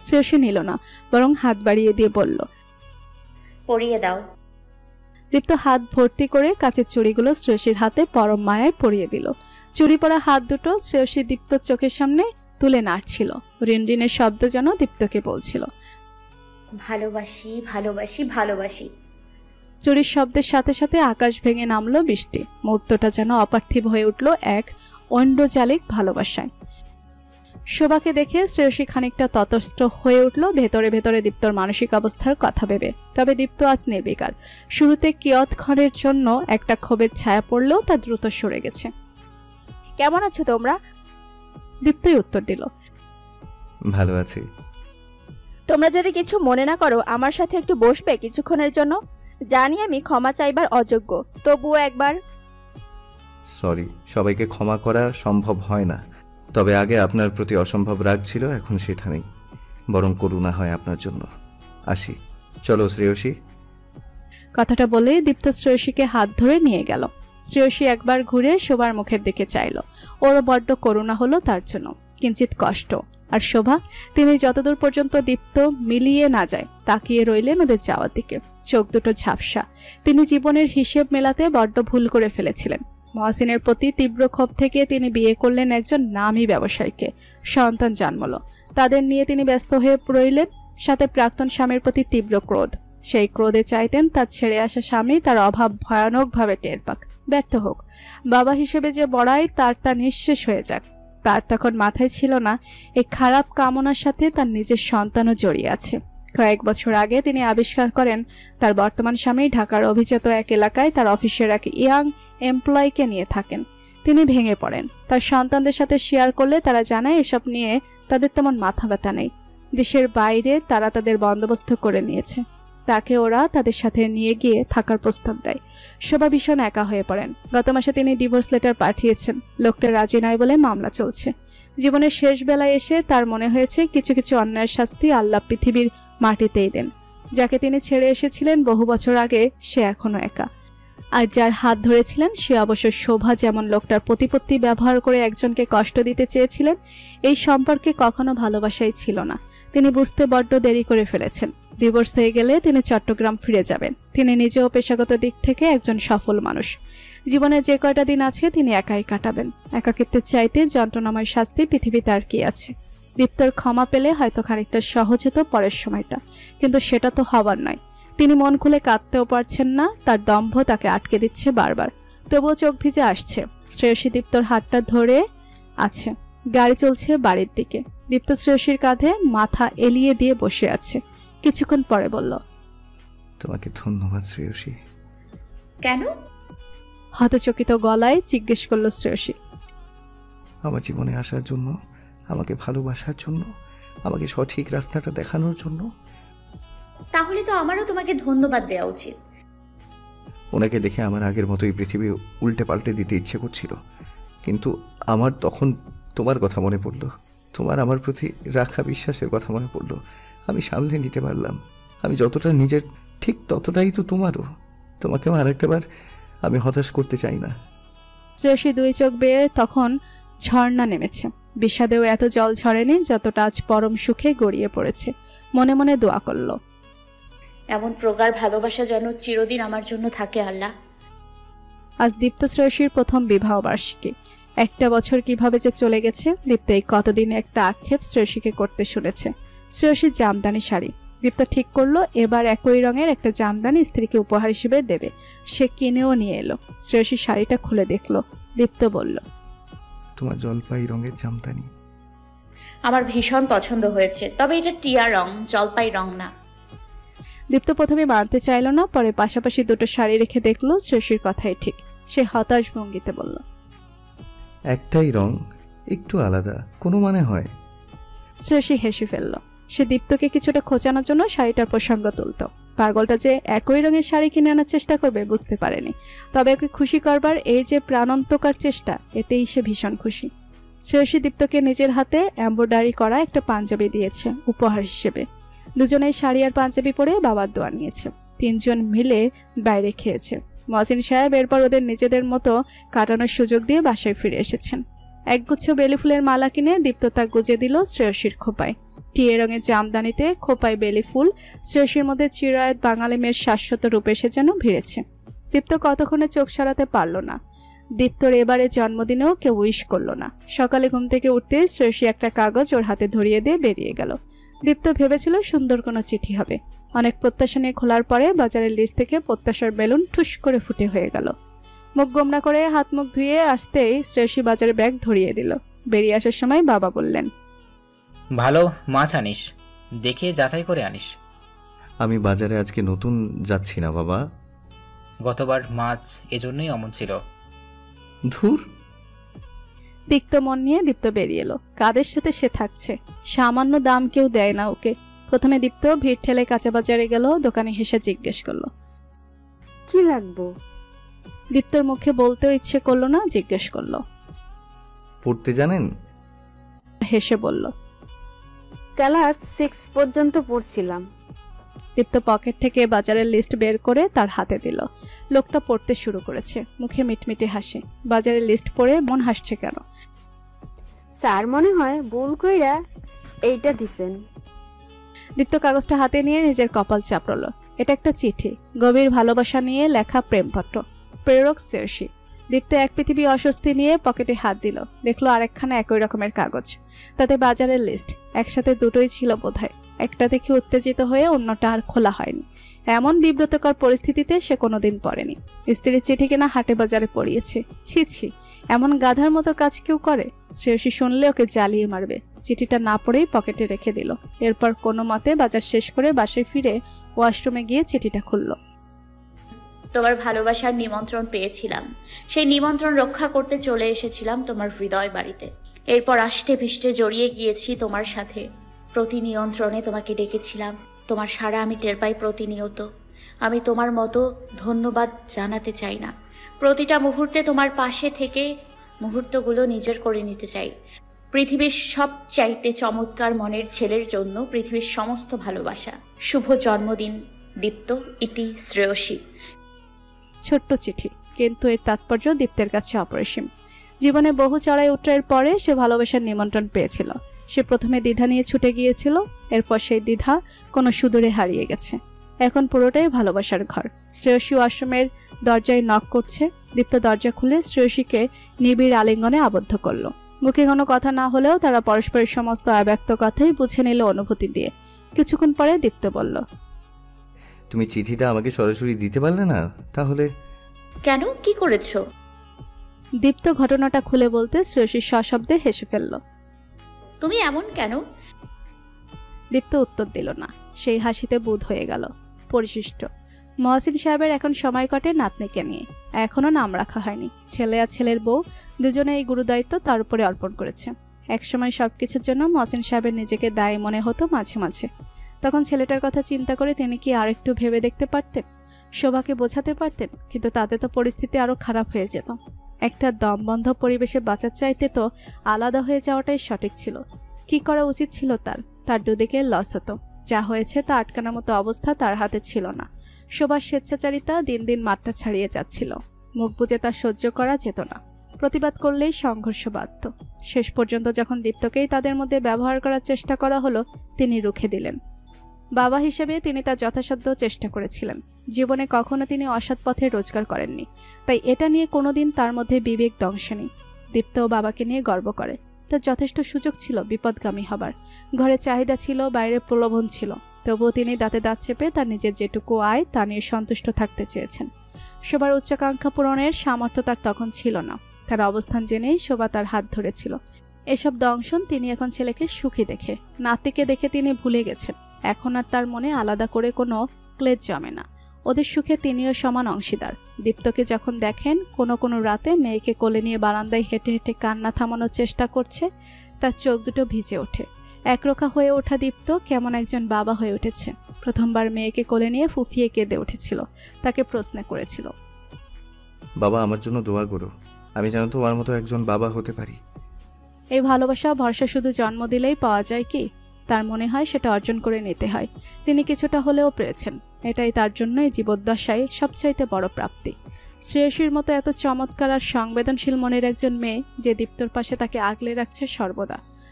শ্রেয়সী নিল না, বরং হাত বাড়িয়ে দিয়ে বলল, পরিয়ে দাও। দীপ্ত হাত ভর্তি করে কাচের চুড়িগুলো শ্রেয়সীর হাতে পরম মায়ায় পরিয়ে দিল। চুরি পরা হাত দুটো শ্রেয়সী দীপ্তর চোখের সামনে তুলে নাড়ছিল। রিনরিনের শব্দ যেন দীপ্তকে বলছিল, ভালোবাসি ভালোবাসি ভালোবাসি। চুরির শব্দের সাথে সাথে আকাশ ভেঙে নামলো বৃষ্টি। মুহূর্তটা যেন অপার্থিব হয়ে উঠল এক ঐন্দ্রজালিক ভালোবাসায়। শোভাকে দেখে শ্রেয়সী খানিকটা ততস্থ হয়ে উঠল ভেতরে ভেতরে দীপ্তর মানসিক অবস্থার কথা ভেবে। তবে দীপ্ত আজ নির্বিকার। শুরুতে কিয়ৎক্ষণের জন্য একটা ক্ষোভের ছায়া পড়লেও তা দ্রুত সরে গেছে। কেমন আছো তোমরা? দীপ্তই উত্তর দিল, ভালো আছি। তোমরা যদি কিছু মনে না করো আমার সাথে একটু বসবে কিছুক্ষণের জন্য? জানি আমি ক্ষমা চাইবার অযোগ্য, তবুও একবার। সরি, সবাইকে ক্ষমা করা সম্ভব হয় না। তবে আগে আপনার প্রতি অসম্ভব রাগ ছিল, এখন সেটা নেই, বরং করুণা হয় আপনার জন্য। আসি, চলো শ্রেয়সী। কথাটা বলে দীপ্ত শ্রেয়সীকে হাত ধরে নিয়ে গেল। শ্রেয়সী একবার ঘুরে শোভার মুখের দিকে চাইল। ওরও বড্ড করুণা হলো তার জন্য, কিঞ্চিত কষ্ট। আর শোভা, তিনি যতদূর পর্যন্ত দীপ্ত মিলিয়ে না যায় তাকিয়ে রইলেন ওদের যাওয়ার দিকে। চোখ দুটো ঝাপসা। তিনি জীবনের হিসেব মেলাতে বড্ড ভুল করে ফেলেছিলেন। মহসিনের প্রতি তীব্র ক্ষোভ থেকে তিনি বিয়ে করলেন একজন নামী ব্যবসায়ীকে। সন্তান জন্মল, তাদের নিয়ে তিনি ব্যস্ত হয়ে রইলেন। সাথে প্রাক্তন স্বামীর প্রতি তীব্র ক্রোধ। সেই ক্রোধে চাইতেন তার ছেড়ে আসা স্বামী তার অভাব ভয়ানকভাবে টের পাক, ব্যর্থ হোক। বাবা হিসেবে যে বড়াই তার তা নিঃশেষ হয়ে যাক। তার তখন মাথায় ছিল না এই খারাপ কামনার সাথে তার নিজের সন্তানও জড়িয়ে আছে। কয়েক বছর আগে তিনি আবিষ্কার করেন তার বর্তমান স্বামী ঢাকার অভিজাত এক এলাকায় তার অফিসের এক ইয়াং এমপ্লয়িকে নিয়ে থাকেন। তিনি ভেঙে পড়েন। তার সন্তানদের সাথে শেয়ার করলে তারা জানায় এসব নিয়ে তাদের তেমন মাথা ব্যথা নেই। দেশের বাইরে তারা তাদের বন্দোবস্ত করে নিয়েছে। তাকে ওরা তাদের সাথে নিয়ে গিয়ে থাকার প্রস্তাব দেয়। শোভা ভীষণ একা হয়ে পড়েন। গত মাসে তিনি ডিভোর্স লেটার পাঠিয়েছেন। লোকটা রাজি নয় বলে মামলা চলছে। জীবনের শেষ বেলায় এসে তার মনে হয়েছে কিছু কিছু অন্যায়ের শাস্তি আল্লাহ পৃথিবীর মাটিতেই দেন। যাকে তিনি ছেড়ে এসেছিলেন বহু বছর আগে, সে এখনো একা। আর যার হাত ধরেছিলেন সে অবশ্য শোভা যেমন লোকটার প্রতিপত্তি ব্যবহার করে একজনকে কষ্ট দিতে চেয়েছিলেন, এই সম্পর্কে কখনো ভালোবাসাই ছিল না। তিনি বুঝতে বড্ড দেরি করে ফেলেছেন। ডিভোর্স হয়ে গেলে তিনি চট্টগ্রাম ফিরে যাবেন। তিনি নিজেও পেশাগত দিক থেকে একজন সফল মানুষ। জীবনে যে কয়টা দিন আছে তিনি একাই কাটাবেন। একাকিত্বের চাইতে যন্ত্রণাময় শাস্তি পৃথিবীতে আর কি আছে? দীপ্তর ক্ষমা পেলে হয়তো খানিকটা সহজ হতো পরের সময়টা, কিন্তু সেটা তো হবার নয়। তিনি মন খুলে কাঁদতেও পারছেন না, তার দম্ভ তাকে আটকে দিচ্ছে বারবার। তবুও চোখ ভিজে আসছে। শ্রেয়সী দীপ্তর হাতটা ধরে আছে। গাড়ি চলছে বাড়ির দিকে। দীপ্ত শ্রেয়সীর কাঁধে মাথা এলিয়ে দিয়ে বসে আছে। কিছুক্ষণ পরে বলল, তোমাকে ধন্যবাদ শ্রেয়সী। কেন? হতচকিত গলায় জিজ্ঞেস করল শ্রেয়সী। আমার জীবনে আসার জন্য, আমাকে ভালোবাসার জন্য, আমাকে সঠিক রাস্তাটা দেখানোর জন্য। তাহলে তো আমারও তোমাকে ধন্যবাদ দেওয়া উচিত। ওনাকে দেখে আমার আগের মতোই পৃথিবী উল্টে পাল্টে দিতে ইচ্ছে করছিল, কিন্তু আমার তখন তোমার কথা মনে পড়লো। তোমার আমার প্রতি রাখা বিশ্বাসের কথা মনে পড়লো। আমি সামলে নিতে পারলাম। আমি যতটা নিজের, ঠিক ততটাই তো তোমারও। তোমাকেও আরেকটা বার আমি হতাশ করতে চাই না। শ্রেয়সী দুই চোখ বেয়ে তখন ঝর্ণা নেমেছে। বিষাদেও এত জল ঝরেনি যতটা আজ পরম সুখে গড়িয়ে পড়েছে। মনে মনে দোয়া করল, এমন প্রগাঢ় ভালোবাসা যেন চিরদিন আমার জন্য থাকে আল্লাহ। আজ দীপ্ত শ্রেয়সীর প্রথম বিবাহ বার্ষিকী। একটা বছর কিভাবে যে চলে গেছে দীপ্ত এই কতদিনে একটা আক্ষেপ শ্রেয়সীকে করতে শুনেছে। শ্রেয়সীর জামদানি শাড়ি। দীপ্ত ঠিক করলো এবার একই রঙের একটা জামদানি স্ত্রীকে উপহার হিসেবে দেবে। সে কিনেও নিয়ে এলো। শ্রেয়সী শাড়িটা খুলে দেখলো। দীপ্ত বলল, তোমার জলপাই রঙের জামদানি আমার ভীষণ পছন্দ হয়েছে, তবে এটা টিয়া রং, জলপাই রং না। দীপ্ত প্রথমে মানতে চাইল না, পরে পাশাপাশি দুটো শাড়ি রেখে দেখলো শ্রেয়সীর কথাই ঠিক। সে হতাশ ভঙ্গিতে বলল, একটাই রং, একটু আলাদা, কোনো মানে হয়? শ্রেয়সী হেসে ফেলল। সে দীপ্তকে কিছুটা খোঁচানোর জন্য শাড়িটার প্রসঙ্গ তুলত। পাগলটা যে একই রঙের শাড়ি কিনে আনার চেষ্টা করবে বুঝতে পারেনি। তবে ওকে খুশি করবার এই যে প্রাণান্তকার চেষ্টা, এতেই সে ভীষণ খুশি। শ্রেয়সী দীপ্তকে নিজের হাতে এমব্রয়ডারি করা একটা পাঞ্জাবি দিয়েছে উপহার হিসেবে। দুজনেই শাড়ি আর পাঞ্জাবি পরে বাবার দোয়া নিয়েছে। তিনজন মিলে বাইরে খেয়েছে। মহসিন সাহেব এরপর ওদের নিজেদের মতো কাটানোর সুযোগ দিয়ে বাসায় ফিরে এসেছেন। একগুচ্ছ বেলি ফুলের মালা কিনে দীপ্ত তা গুজে দিল শ্রেয়সীর খোপায়। টিয়ে রঙের জামদানিতে খোপায় বেলি ফুল, শ্রেয়সীর মধ্যে চিরায়ত বাঙালি মেয়ের শাশ্বত রূপ এসে যেন ভিড়েছে। দীপ্ত কতক্ষণে চোখ সরাতে পারল না। দীপ্তর এবারে জন্মদিনেও কেউ উইশ করলো না। সকালে ঘুম থেকে উঠতে শ্রেয়সী একটা কাগজ ওর হাতে ধরিয়ে দিয়ে বেরিয়ে গেল। দীপ্ত ভেবেছিল সুন্দর কোনো চিঠি হবে। অনেক প্রত্যাশা নিয়ে খোলার পরে বাজারের লিস্ট থেকে প্রত্যাশার বেলুন ঠুস করে ফুটে হয়ে গেল। মুখ গোমরা করে হাত মুখ ধুয়ে আসতেই শ্রেয়সী বাজারে ব্যাগ ধরিয়ে দিল। বেরিয়ে আসার সময় বাবা বললেন, ভালো মাছ আনিস, দেখে যাচাই করে আনিস। আমি বাজারে আজকে নতুন যাচ্ছি না বাবা। গতবার মাছ এজন্যই অমন ছিল। ধুর। তিক্ত মন নিয়ে দীপ্ত বেরিয়ে এলো। কাদের সাথে সে থাকছে? সামান্য দাম কেউ দেয় না ওকে। প্রথমে দীপ্ত ভিড় ঠেলে কাঁচা বাজারে গেল। দোকানে হেসে জিজ্ঞেস করলো, কি লাগবো? দীপ্তর মুখে বলতেও ইচ্ছে করলো না, জিজ্ঞেস করলো, পড়তে জানেন? হেসে বলল, ক্লাস সিক্স পর্যন্ত পড়ছিলাম। দীপ্ত পকেট থেকে বাজারের লিস্ট বের করে তার হাতে দিল। লোকটা পড়তে শুরু করেছে। মুখে মিটমিটে হাসে। বাজারের লিস্ট পড়ে মন হাসছে কেন? স্যার মনে হয় ভুল কইরা এইটা দিছেন। দীপ্ত কাগজটা হাতে নিয়ে নিজের কপাল চাপড়ল। এটা একটা চিঠি, গভীর ভালোবাসা নিয়ে লেখা প্রেমপত্র। প্রেরক শ্রেয়সী। দীপ্ত এক পৃথিবী অস্বস্তি নিয়ে পকেটে হাত দিল। দেখলো আরেকখানা একই রকমের কাগজ, তাতে বাজারের লিস্ট। একসাথে দুটোই ছিল বোধহয়। একটা দেখে উত্তেজিত হয়ে অন্যটা আর খোলা হয়নি। এমন বিব্রতকর পরিস্থিতিতে সে কোনোদিন পড়েনি। স্ত্রীর চিঠি কেনা হাটে বাজারে পড়িয়েছে। ছি ছি, এমন গাধার মতো কাজ কেউ করে? শ্রেয়সী শুনলে ওকে জ্বালিয়ে মারবে। চিঠিটা না পড়েই পকেটে রেখে দিল। এরপর কোনো মতে বাজার শেষ করে বাসায় ফিরে ওয়াশরুমে গিয়ে চিঠিটা খুলল। তোমার ভালোবাসার নিমন্ত্রণ পেয়েছিলাম। সেই নিমন্ত্রণ রক্ষা করতে চলে এসেছিলাম তোমার হৃদয় বাড়িতে। এরপর আষ্টে পৃষ্ঠে জড়িয়ে গিয়েছি তোমার সাথে। প্রতি নিয়ন্ত্রণে তোমাকে ডেকেছিলাম। তোমার সাড়া আমি টের পাই প্রতিনিয়ত। আমি তোমার মতো ধন্যবাদ জানাতে চাই না। প্রতিটা মুহূর্তে তোমার পাশে থেকে মুহূর্তগুলো নিজের করে নিতে চাই। পৃথিবীর সবচাইতে চমৎকার মনের ছেলের জন্য পৃথিবীর সমস্ত ভালোবাসা। শুভ জন্মদিন দীপ্ত, ইতি শ্রেয়সী। ছোট্ট চিঠি, কিন্তু এর তাৎপর্য দীপ্তের কাছে অপরিসীম। জীবনে বহু চড়াই উতরাইয়ের পরে সে ভালোবাসার নিমন্ত্রণ পেয়েছিল। সে প্রথমে দ্বিধা নিয়ে ছুটে গিয়েছিল। এরপর সেই দ্বিধা কোনো সুদূরে হারিয়ে গেছে। এখন পুরোটাই ভালোবাসার ঘর। শ্রেয়সী আশ্রমের দরজায় নক করছে। দীপ্ত দরজা খুলে শ্রেয়সীকে নিবিড় আলিঙ্গনে আবদ্ধ করল। মুখে কোনো কথা না হলেও তারা পরস্পরের সমস্ত অব্যক্ত কথাই বুঝে নিল অনুভূতি দিয়ে। কিছুক্ষণ পরে দীপ্ত বলল, তুমি চিঠিটা আমাকে সরাসরি দিতে পারলে না? তাহলে কেন, কি করেছো? দীপ্ত ঘটনাটা খুলে বলতে শ্রেয়সী সশব্দে হেসে ফেলল। তুমি এমন কেন? দীপ্ত উত্তর দিল না। সেই হাসিতে বুঁদ হয়ে গেল। পরিশিষ্ট। মহসিন সাহেবের এখন সময় কাটে নাতনিকে নিয়ে। এখনো নাম রাখা হয়নি। ছেলে আর ছেলের বউ দুজনে এই গুরুদায়িত্ব তার উপরে অর্পণ করেছে। একসময় সবকিছুর জন্য মহসিন সাহেবের নিজেকে দায়ী মনে হতো মাঝে মাঝে। তখন ছেলেটার কথা চিন্তা করে তিনি কি আর একটু ভেবে দেখতে পারতেন? শোভাকে বোঝাতে পারতেন? কিন্তু তাতে তো পরিস্থিতি আরও খারাপ হয়ে যেত। একটা দমবন্ধ পরিবেশে বাঁচার চাইতে তো আলাদা হয়ে যাওয়াটাই সঠিক ছিল। কি করা উচিত ছিল তার? তার দুদিকে লস হতো। যা হয়েছে তা আটকানোর মতো অবস্থা তার হাতে ছিল না। শোভার স্বেচ্ছাচারিতা দিন দিন মাত্রা ছাড়িয়ে যাচ্ছিল। মুখ বুজে তা সহ্য করা যেত না। প্রতিবাদ করলেই সংঘর্ষ বাধত। শেষ পর্যন্ত যখন দীপ্তকেই তাদের মধ্যে ব্যবহার করার চেষ্টা করা হলো, তিনি রুখে দিলেন। বাবা হিসেবে তিনি তার যথাসাধ্য চেষ্টা করেছিলেন। জীবনে কখনো তিনি অসৎ পথে রোজগার করেননি। তাই এটা নিয়ে কোনোদিন তার মধ্যে বিবেক দংশনি। দীপ্তও বাবাকে নিয়ে গর্ব করে। তার যথেষ্ট সুযোগ ছিল বিপদগামী হবার। ঘরে চাহিদা ছিল, বাইরে প্রলোভন ছিল। তবুও তিনি দাঁতে দাঁত চেপে তার নিজের যেটুকু আয় তা নিয়ে সন্তুষ্ট থাকতে চেয়েছেন। শোভার উচ্চাকাঙ্ক্ষা পূরণের সামর্থ্য তার তখন ছিল না। তার অবস্থান জেনেই শোভা তার হাত ধরেছিল। এসব দংশন তিনি এখন ছেলেকে সুখী দেখে, নাতিকে দেখে তিনি ভুলে গেছেন। এখন আর তার মনে আলাদা করে কোনো ক্লেশ জমে না। ওদের সুখে তিনিও সমান অংশীদার। দীপ্তকে যখন দেখেন কোনো কোনো রাতে মেয়েকে কোলে নিয়ে বারান্দায় হেঁটে হেঁটে কান্না থামানোর চেষ্টা করছে, তার চোখ দুটো ভিজে ওঠে। একরোখা হয়ে ওঠা দীপ্ত কেমন একজন বাবা হয়ে উঠেছে। প্রথমবার মেয়েকে কোলে নিয়ে ফুফিয়ে কেঁদে উঠেছিল। তাকে প্রশ্ন করেছিল, বাবা আমার জন্য দোয়া করো, আমি যেন তোমার মতো একজন বাবা হতে পারি। এই ভালোবাসা ভরসা শুধু জন্ম দিলেই পাওয়া যায় কি? তার মনে হয় সেটা অর্জন করে নিতে হয়। তিনি কিছুটা হলেও পেরেছেন। এটাই তার জন্য এই জীবদ্দশায় সবচাইতে বড় প্রাপ্তি। শ্রেয়সীর মতো এত চমৎকার আর সংবেদনশীল মনের একজন মেয়ে যে দীপ্তর পাশে তাকে আগলে রাখছে সর্বদা।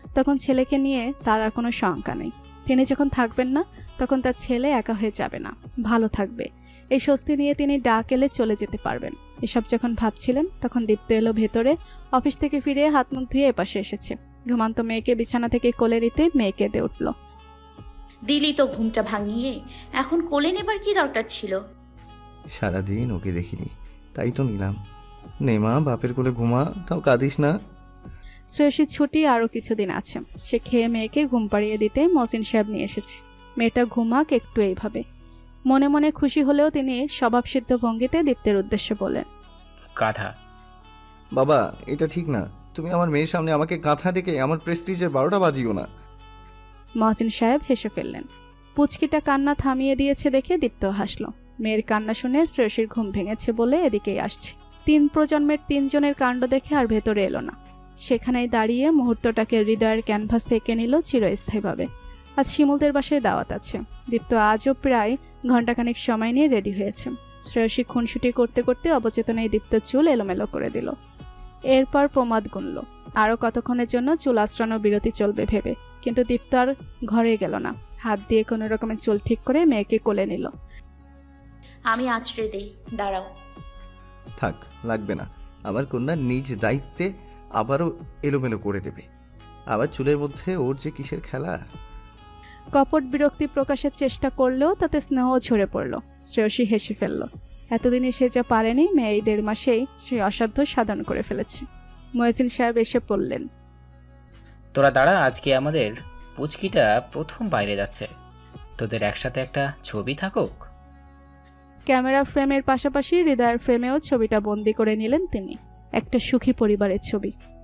তখন ছেলেকে নিয়ে তার আর কোনো শঙ্কা নেই। তিনি যখন থাকবেন না তখন তার ছেলে একা হয়ে যাবে না, ভালো থাকবে। এই স্বস্তি নিয়ে তিনি ডাক এলে চলে যেতে পারবেন। এসব যখন ভাবছিলেন তখন দীপ্ত এলো ভেতরে। অফিস থেকে ফিরে হাত মুখ ধুয়ে এপাশে এসেছে। ঘুমান্ত মেয়েকে বিছানা থেকে কোলে নিতে মেয়ে কেঁদে উঠল। দিলি তো ঘুমটা ভাঙিয়ে, এখন কোলে নেবার কি দরকার ছিল? সারাদিন ওকে দেখিনি, তাই তো নিলাম। নে মা, বাপের কোলে ঘুমা, তাও কাঁদিস না। শ্রেয়সীর ছুটি আরও কিছুদিন আছে। সে খেয়ে মেয়েকে ঘুম পাড়িয়ে দিতে মহসিন সাহেব নিয়ে এসেছে। মেয়েটা ঘুমাক একটু এইভাবে। মনে মনে খুশি হলেও তিনি স্বভাবসিদ্ধ ভঙ্গিতে দীপ্তের উদ্দেশ্যে বলেন, গাধা। বাবা, এটা ঠিক না। তুমি আমার মেয়ের সামনে আমাকে গাঁথা ডেকে আমার প্রেস্টিজের বারোটা বাজিও না। মহসিন সাহেব হেসে ফেললেন। পুচকিটা কান্না থামিয়ে দিয়েছে দেখে দীপ্ত হাসল। মেয়ের কান্না শুনে শ্রেয়সীর ঘুম ভেঙেছে বলে এদিকেই আসছে। তিন প্রজন্মের তিনজনের কাণ্ড দেখে আর ভেতরে এলো না। সেখানেই দাঁড়িয়ে মুহূর্তটাকে হৃদয়ের ক্যানভাস থেকে নিল চিরস্থায়ীভাবে। আজ শিমুলদের বাসায় দাওয়াত আছে। দীপ্ত আজও প্রায় ঘণ্টাখানিক সময় নিয়ে রেডি হয়েছে। শ্রেয়সী খুনসুটি করতে করতে অবচেতনায় দীপ্ত চুল এলোমেলো করে দিল। এরপর প্রমাদ গুনল আরও কতক্ষণের জন্য চুল আশ্রানো বিরতি চলবে ভেবে, কিন্তু দীপ্ত আর ঘরে গেল না। হাত দিয়ে কোনো রকমের চুল ঠিক করে মেয়েকে কোলে নিল। আমি আছড়ে দেই, দাঁড়াও। থাক, লাগবে না। আমার কন্যা নিজ দায়িত্বে আবারও এলোমেলো করে দেবে। আবার চুলের মধ্যে ওর যে কিসের খেলা। কপট বিরক্তি প্রকাশের চেষ্টা করলেও তাতে স্নেহ ঝরে পড়ল। শ্রেয়সী হেসে ফেলল। এতদিনে সে যা পারেনি, মেয়ে এই দেড় মাসেই সে অসাধ্য সাধন করে ফেলেছে। মহসিন সাহেব এসে পড়লেন, তোরা দাঁড়া, আজকে আমাদের পুচকিটা প্রথম বাইরে যাচ্ছে, তোদের একসাথে একটা ছবি থাকুক। ক্যামেরা ফ্রেমের পাশাপাশি হৃদয়ের ফ্রেমেও ছবিটা বন্দি করে নিলেন তিনি। একটা সুখী পরিবারের ছবি।